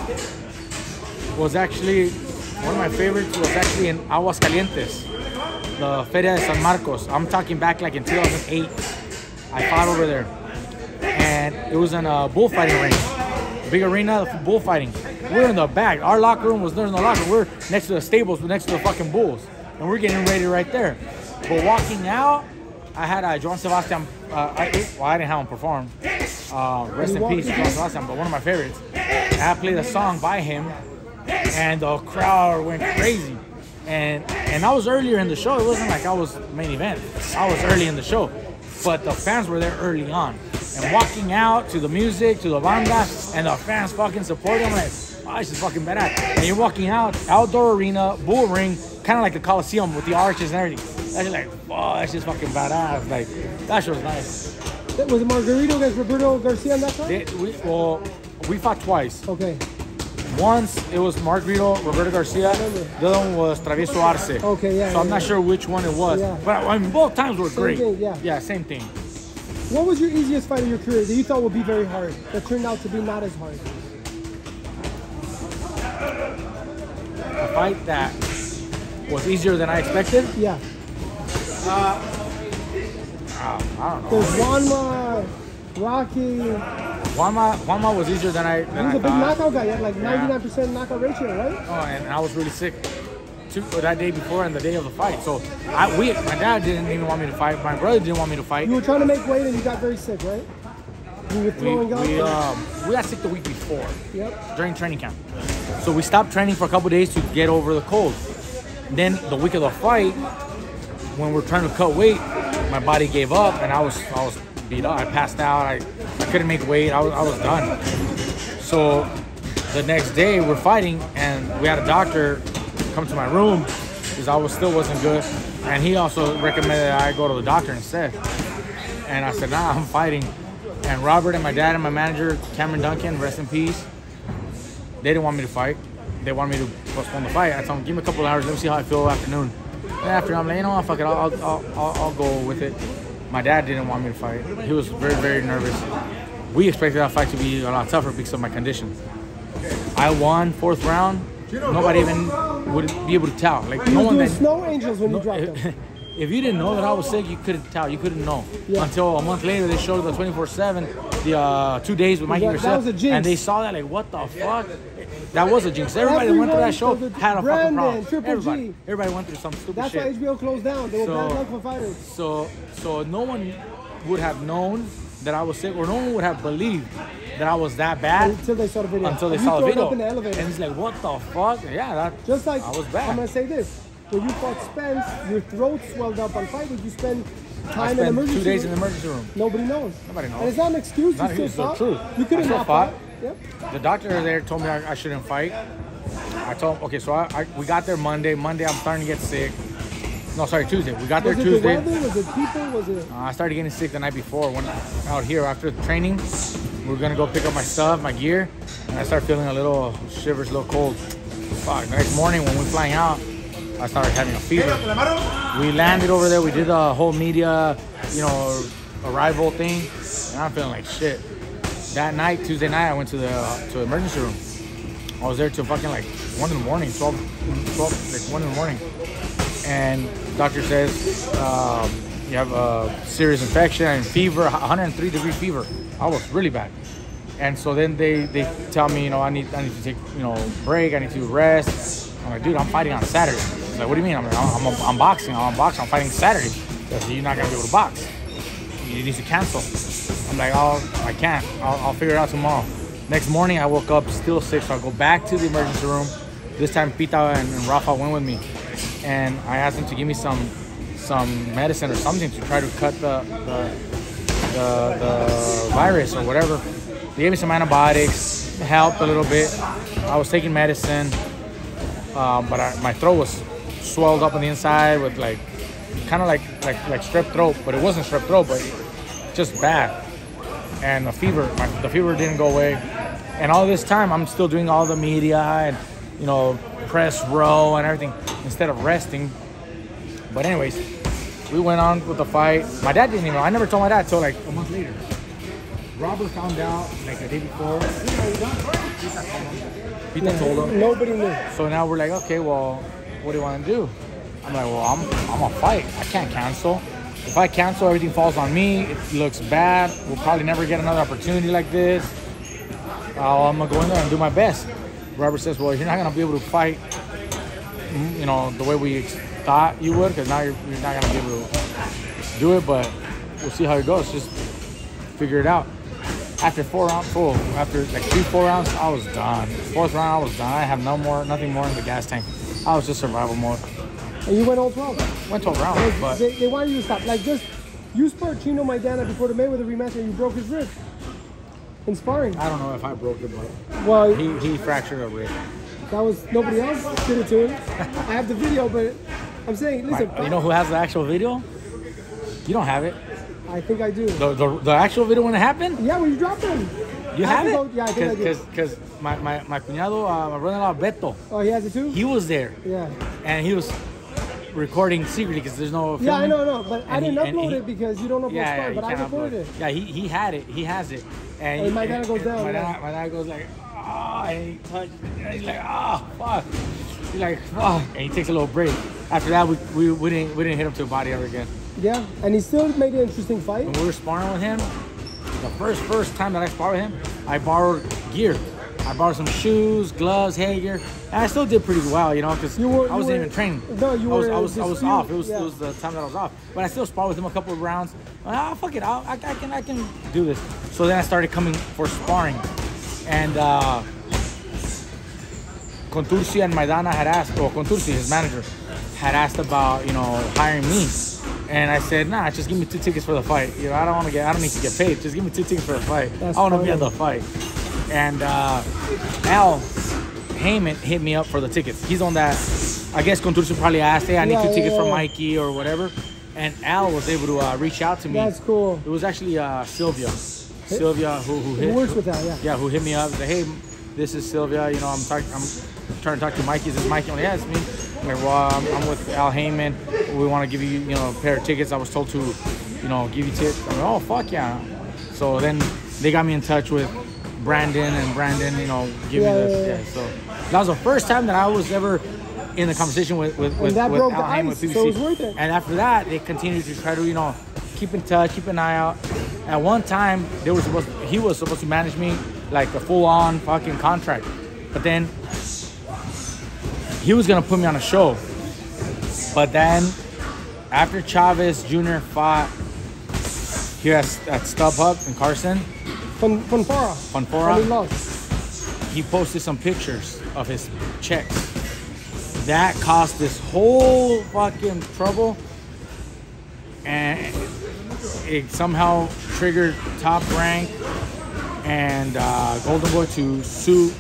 was actually one of my favorites was actually in Aguascalientes, the Feria de San Marcos. I'm talking back like in two thousand eight. I fought over there, and it was in a bullfighting ring, big arena for bullfighting. We're in the back. Our locker room was there in the locker room. We're next to the stables, next to the fucking bulls, and we're getting ready right there. But walking out, I had uh, Joan Sebastian. Uh, I, well, I didn't have him perform. Uh, rest in peace, Joan Sebastian. But one of my favorites. I played a song by him, and the crowd went crazy. And and I was earlier in the show. It wasn't like I was main event. I was early in the show, but the fans were there early on. And walking out to the music, to the banda, and the fans fucking supporting. I'm like, oh, this is fucking badass. And you're walking out, outdoor arena, bull ring, kind of like the Coliseum with the arches and everything. That's just like, oh, that's just fucking badass. Like, that shit was nice. Was it Margarito against Roberto Garcia on that time? They, we, well, we fought twice. Okay. Once it was Mark Rito, Roberto Garcia. The other one was Travieso Arce. Okay, yeah. So yeah, I'm not yeah. sure which one it was. Yeah. But I mean, both times were Same great. thing, yeah. Yeah, same thing. What was your easiest fight of your career that you thought would be very hard, that turned out to be not as hard? A fight that was easier than I expected. Yeah. Uh, uh, I don't know. There's Juanma, Rocky. Juanma, Juanma was easier than I than He was I a big thought. knockout guy. He had like Yeah. ninety-nine percent knockout ratio, right? Oh, and I was really sick. two, that day before and the day of the fight. So I, we, my dad didn't even want me to fight. My brother didn't want me to fight. You were trying to make weight and you got very sick, right? You were We, throwing up. we, um, we got sick the week before. Yep. During training camp. So we stopped training for a couple days to get over the cold. Then the week of the fight, when we're trying to cut weight, my body gave up and I was I was beat up. I passed out. I, I couldn't make weight. I was, I was done. So the next day we're fighting and we had a doctor come to my room because I was still wasn't good. And he also recommended that I go to the doctor instead. And I said, nah, I'm fighting. And Robert and my dad and my manager, Cameron Duncan, rest in peace, they didn't want me to fight. They wanted me to postpone the fight. I told them, give me a couple of hours, let me see how I feel afternoon. And after, I'm like, you know what, fuck it, I'll, I'll, I'll, I'll go with it. My dad didn't want me to fight. He was very, very nervous. We expected that fight to be a lot tougher because of my condition. I won fourth round. Nobody even would be able to tell. Like You no were one doing that, snow angels when no, you dropped them. if you didn't know that I was sick, you couldn't tell. You couldn't know Yeah. until a month later they showed the twenty-four seven, the uh, two days with Mikey That- that Garcia, was a jinx. and they saw that like, what the fuck? That was a jinx. Everybody that went through that show Everyone, had a Brandon, fucking problem. Triple Everybody, G. everybody went through some stupid That's shit. why H B O closed down. They were So- bad luck for fighters. So, so no one would have known that I was sick, or no one would have believed that I was that bad Until they saw the video. until they You saw the throw it video. up in the elevator. And it's like, what the fuck? Yeah, that Just like, I was bad. I'm going to say this. When you fought Spence, your throat swelled up on fight. Did you spend I time in spent emergency two days room? in the emergency room. Nobody knows. Nobody knows. And it's not an excuse. Not You an still excuse, fought. it's the You could truth. I have still not fought. fought. Yep. The doctor there told me I, I shouldn't fight. I told him, okay, so I, I we got there Monday. Monday, I'm starting to get sick. No, sorry, Tuesday. We got there Was it Tuesday. the weather? Was it people? Was it? Uh, I started getting sick the night before when out here after the training. We were gonna go pick up my stuff, my gear, and I started feeling a little shivers, a little cold. Fuck. The next morning when we were flying out, I started having a fever. We landed over there. We did the whole media, you know, arrival thing, and I'm feeling like shit. That night, Tuesday night, I went to the uh, to the emergency room. I was there till fucking like one in the morning, twelve, twelve, like one in the morning. And doctor says um, you have a serious infection and fever, one hundred three degree fever. I was really bad. And so then they, they tell me, you know, I need I need to take, you know, break. I need to rest. I'm like, dude, I'm fighting on Saturday. He's like, what do you mean? I'm like, I'm, I'm, I'm boxing. I'm boxing. I'm fighting Saturday. He says, you're not gonna be able to box. You need to cancel. I'm like, oh, I can't. I'll, I'll figure it out tomorrow. Next morning, I woke up still sick, so I go back to the emergency room. This time, Pita and, and Rafa went with me, and I asked them to give me some some medicine or something to try to cut the the, the, the virus or whatever. They gave me some antibiotics, it helped a little bit. I was taking medicine, um, but I, my throat was swelled up on the inside with like, kind of like like like strep throat, but it wasn't strep throat, but just bad. And the fever, my, the fever didn't go away. And all this time, I'm still doing all the media and, you know, press row and everything instead of resting. But anyways, we went on with the fight. My dad didn't even know. I never told my dad until like a month later. Robert found out like the day before. Pita told him. Nobody knew. So now we're like, okay, well, what do you want to do? I'm like, well, I'm I'm gonna fight. I can't cancel. If I cancel, everything falls on me. It looks bad. We'll probably never get another opportunity like this. Uh, I'm gonna go in there and do my best. Robert says, well, you're not gonna be able to fight, you know, the way we thought you would, because now you're, you're not gonna be able to do it, but we'll see how it goes. Just figure it out. After four rounds, full, after like three, four rounds, I was done. Fourth round, I was done. I have no more, nothing more in the gas tank. I was just survival mode. And you went all twelve. Went twelve rounds, They, but they, they wanted you to stop. Like just, you spurred Chino Maidana before the Mayweather rematch and you broke his rib in sparring. I don't know if I broke it, but Well, he, he fractured a rib. that was, nobody else did it to him. I have the video, but I'm saying, listen. My- you know who has the actual video? You don't have it. I think I do. The, the, the actual video when it happened? Yeah, when you dropped him. You I have to it? go- yeah, I think I do. Because my, my, my cuñado, uh, my brother-in-law, Beto, Oh, he has it too? he was there. Yeah. And he was recording secretly because there's no filming. Yeah, I know, no, but I And didn't he- and upload he- it because you don't upload Yeah, yeah, yeah, you but I can't recorded upload. it. Yeah, he, he had it. He has it. And, And he- my dad goes down, My yeah. dad, my dad goes like, oh, and he touched, and he's like, oh, fuck. He's like, fuck. And he takes a little break. After that, we, we, we, didn't, we didn't hit him to the body ever again. Yeah, and he still made an interesting fight. When we were sparring with him, the first first time that I sparred with him, I borrowed gear. I bought some shoes, gloves, headgear, and I still did pretty well, you know, because I wasn't were, even training. No, you I was, were. I was, I was off. It was, yeah. it was the time that I was off. But I still sparred with him a couple of rounds. Ah, fuck it, I'll, I, I can, I can do this. So then I started coming for sparring, and uh, Contursi and Maidana had asked, or Contursi, his manager, had asked about, you know, hiring me. And I said, nah, just give me two tickets for the fight. You know, I don't want to get, I don't need to get paid. Just give me two tickets for the fight. That's I want to funny. be at the fight. And uh, Al Heyman hit me up for the tickets. He's on that. I guess Contursi probably asked, hey, I need Yeah, two yeah, tickets yeah. for Mikey or whatever. And Al was able to uh, reach out to me. That's cool. It was actually uh, Sylvia. Sylvia who, who Who hit. works with that, yeah. Yeah, who hit me up. Said, hey, this is Sylvia. You know, I'm talking. I'm trying to talk to Mikey. Is this Mikey? I'm like, yeah, it's me. I'm like, well, I'm, I'm with Al Heyman. We want to give you, you know, a pair of tickets. I was told to, you know, give you tickets. I'm like, oh, fuck yeah. So then they got me in touch with Brandon, and Brandon, you know, give Yeah, me this. yeah, Yeah, yeah. So that was the first time that I was ever in the conversation with with, with, that with broke Al the Heyman ice, with P B C. so it was worth it. And after that, they continued to try to, you know, keep in touch, keep an eye out. At one time, they were supposed to, he was supposed to manage me like a full-on fucking contract. But then he was gonna put me on a show. But then after Chavez Junior fought here at, at StubHub in Carson, Fun, Funfora. Funfora, And he lost. he posted some pictures of his checks. That caused this whole fucking trouble, and it somehow triggered Top Rank and uh, Golden Boy to sue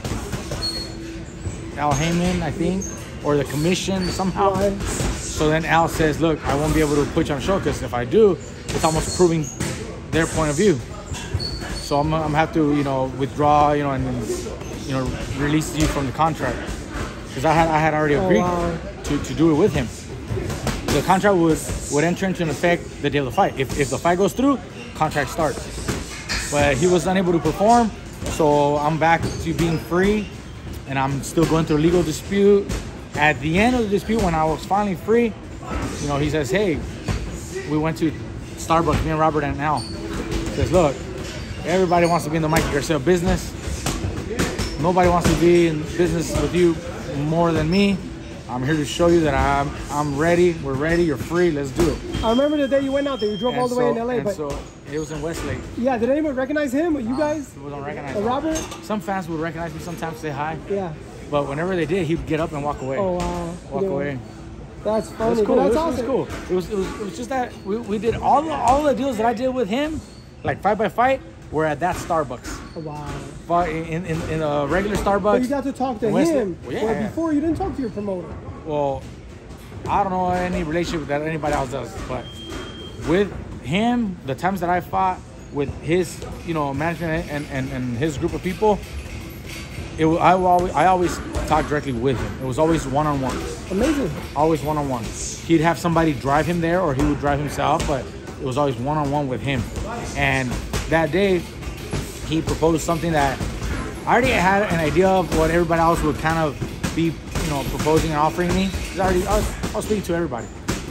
Al Heyman, I think, or the commission somehow. Why? So then Al says, look, I won't be able to put you on a show because if I do, it's almost proving their point of view. So I'm, I'm gonna have to, you know, withdraw, you know, and, you know, release you from the contract. Because I had I had already Oh, agreed wow. to, to do it with him. The contract would, would enter into effect the day of the fight. If, if the fight goes through, contract starts. But he was unable to perform, so I'm back to being free, and I'm still going through a legal dispute. At the end of the dispute, when I was finally free, you know, he says, hey, we went to Starbucks, me and Robert and Al. He says, look, everybody wants to be in the Mikey Garcia business. Nobody wants to be in business with you more than me. I'm here to show you that I'm I'm ready. We're ready. You're free. Let's do it. I remember the day you went out there. You drove And all the so, way in L A, and but so it was in Westlake. yeah, did anyone recognize him? You guys? People don't recognize Uh, him. Robert? Some fans would recognize me. Sometimes say hi. Yeah. But whenever they did, he'd get up and walk away. Oh wow. Walk Yeah. away. That's It funny. was cool. But It that's was, awesome. it was cool. It was, it was it was just that we, we did all the all the deals that I did with him, like fight by fight, were at that Starbucks. Oh, wow. But in in, in a regular Starbucks. But you got to talk to Westlake- him. Well, yeah. Well, before you didn't talk to your promoter. Well, I don't know any relationship that anybody else does, but with him, the times that I fought with his, you know, management and, and, and his group of people, it wa- I will always I always talk directly with him. It was always one on one. Amazing. Always one on one. He'd have somebody drive him there, or he would drive himself, but it was always one on one with him. And that day, he proposed something that I already had an idea of what everybody else would kind of be, you know, proposing and offering me. 'Cause I already, I was, I was speaking to everybody,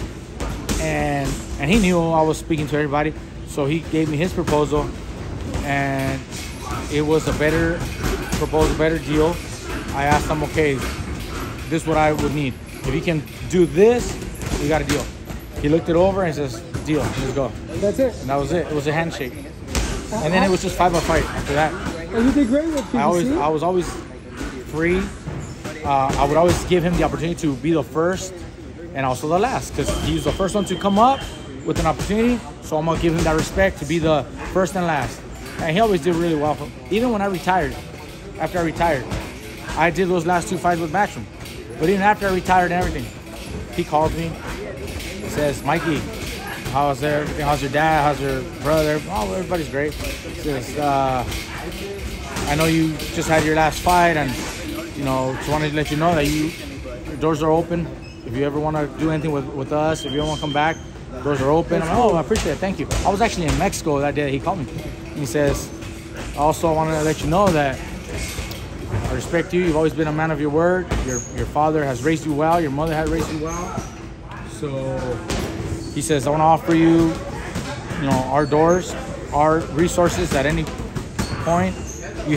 and and he knew I was speaking to everybody, so he gave me his proposal, and it was a better proposal, better deal. I asked him, okay, this is what I would need. If you can do this, we got a deal. He looked it over and says, deal, let's go. That's it. And that was it. It was a handshake, and then it was just fight by fight after that. And you did great with P B C. I always, I was always free. Uh, I would always give him the opportunity to be the first and also the last, because he's the first one to come up with an opportunity. So I'm gonna give him that respect to be the first and last. And he always did really well. For, even when I retired, after I retired, I did those last two fights with Matchroom. But even after I retired and everything, he calls me. He says, Mikey, how's everything? How's your dad? How's your brother? Oh, everybody's great. He says, uh, I know you just had your last fight, and you know, just wanted to let you know that you, your doors are open. If you ever want to do anything with, with us, if you want to come back, doors are open. I'm like, oh, I appreciate it. Thank you. I was actually in Mexico that day. He called me. And he says, I also want to let you know that I respect you. You've always been a man of your word. Your your father has raised you well. Your mother has raised you well. So he says, I want to offer you, you know, our doors, our resources at any point. You have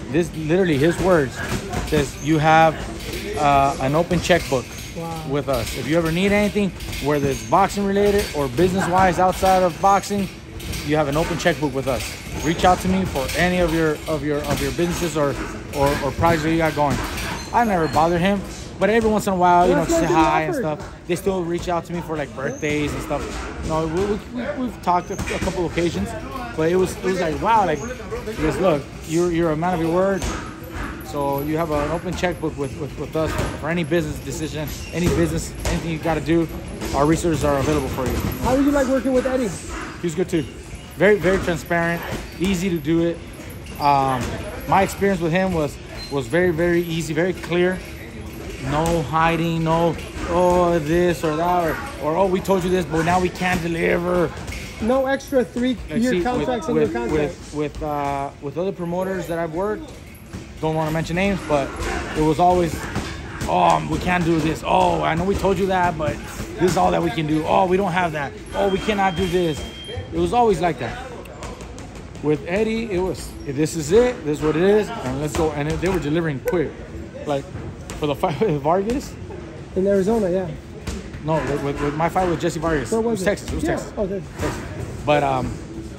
this literally his words says you have uh, an open checkbook Wow. with us. If you ever need anything, whether it's boxing related or business wise outside of boxing, you have an open checkbook with us. Reach out to me for any of your of your of your businesses or or, or projects that you got going. I never bother him, but every once in a while, you know, That's say not hi good and effort. stuff. They still reach out to me for like birthdays and stuff. You know, we, we, we've talked a, a couple of occasions, but it was it was like wow, like because look, you're you're a man of your word. So you have an open checkbook with, with, with us for any business decision, any business, anything you got to do. Our resources are available for you. How did you like working with Eddie? He's good too. Very, very transparent, easy to do it. Um, my experience with him was was very, very easy, very clear. No hiding, no, oh, this or that, or, or oh, we told you this, but now we can't deliver. No extra three-year Like, see, contracts with, in with, your contract. With, with, uh, with other promoters that I've worked, don't want to mention names, but it was always, oh, we can't do this. Oh, I know we told you that, but this is all that we can do. Oh, we don't have that. Oh, we cannot do this. It was always like that. With Eddie, it was, if this is it, this is what it is, and let's go. And they were delivering quick. Like, for the fight with Vargas? In Arizona, yeah. No, with, with, with my fight with Jesse Vargas. Where it was was it? Texas. It was Yeah. Texas. Oh, good. But um,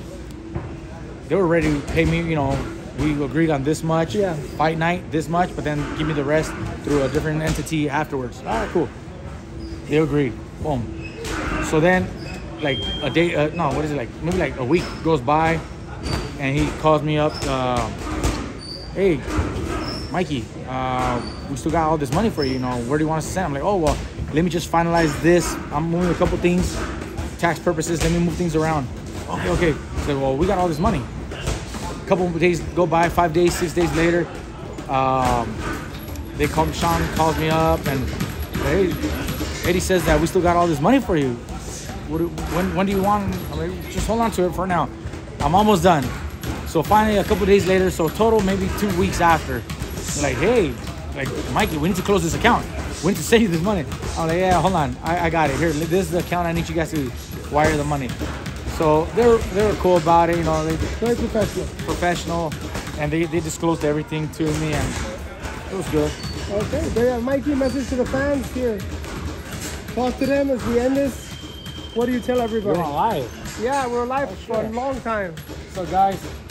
they were ready to pay me, you know, we agreed on this much, Yeah. fight night, this much, but then give me the rest through a different entity afterwards. All right, cool. They agreed. Boom. So then, like a day, uh, no, what is it, like maybe like a week goes by, and he calls me up, uh, hey, Mikey, uh, we still got all this money for you, you know, where do you want us to send? I'm like, oh, well, let me just finalize this. I'm moving a couple things, tax purposes, let me move things around. Okay, okay. So, well, we got all this money. Couple of days go by, five days, six days later, um, they call me, Sean calls me up, and hey, Eddie says that we still got all this money for you. What do, when, when do you want? I'm like, just hold on to it for now. I'm almost done. So finally, a couple of days later, so total maybe two weeks after, they're like, hey, like Mikey, we need to close this account. We need to send you this money. I'm like, yeah, hold on, I, I got it. Here, this is the account I need you guys to wire the money. So they were they were cool about it, you know. They very professional. Professional, and they, they disclosed everything to me, and it was good. Okay, there you have Mikey. Message to the fans here. Talk to them as we end this. What do you tell everybody? We're on live. Yeah, we're live for a long time. So guys,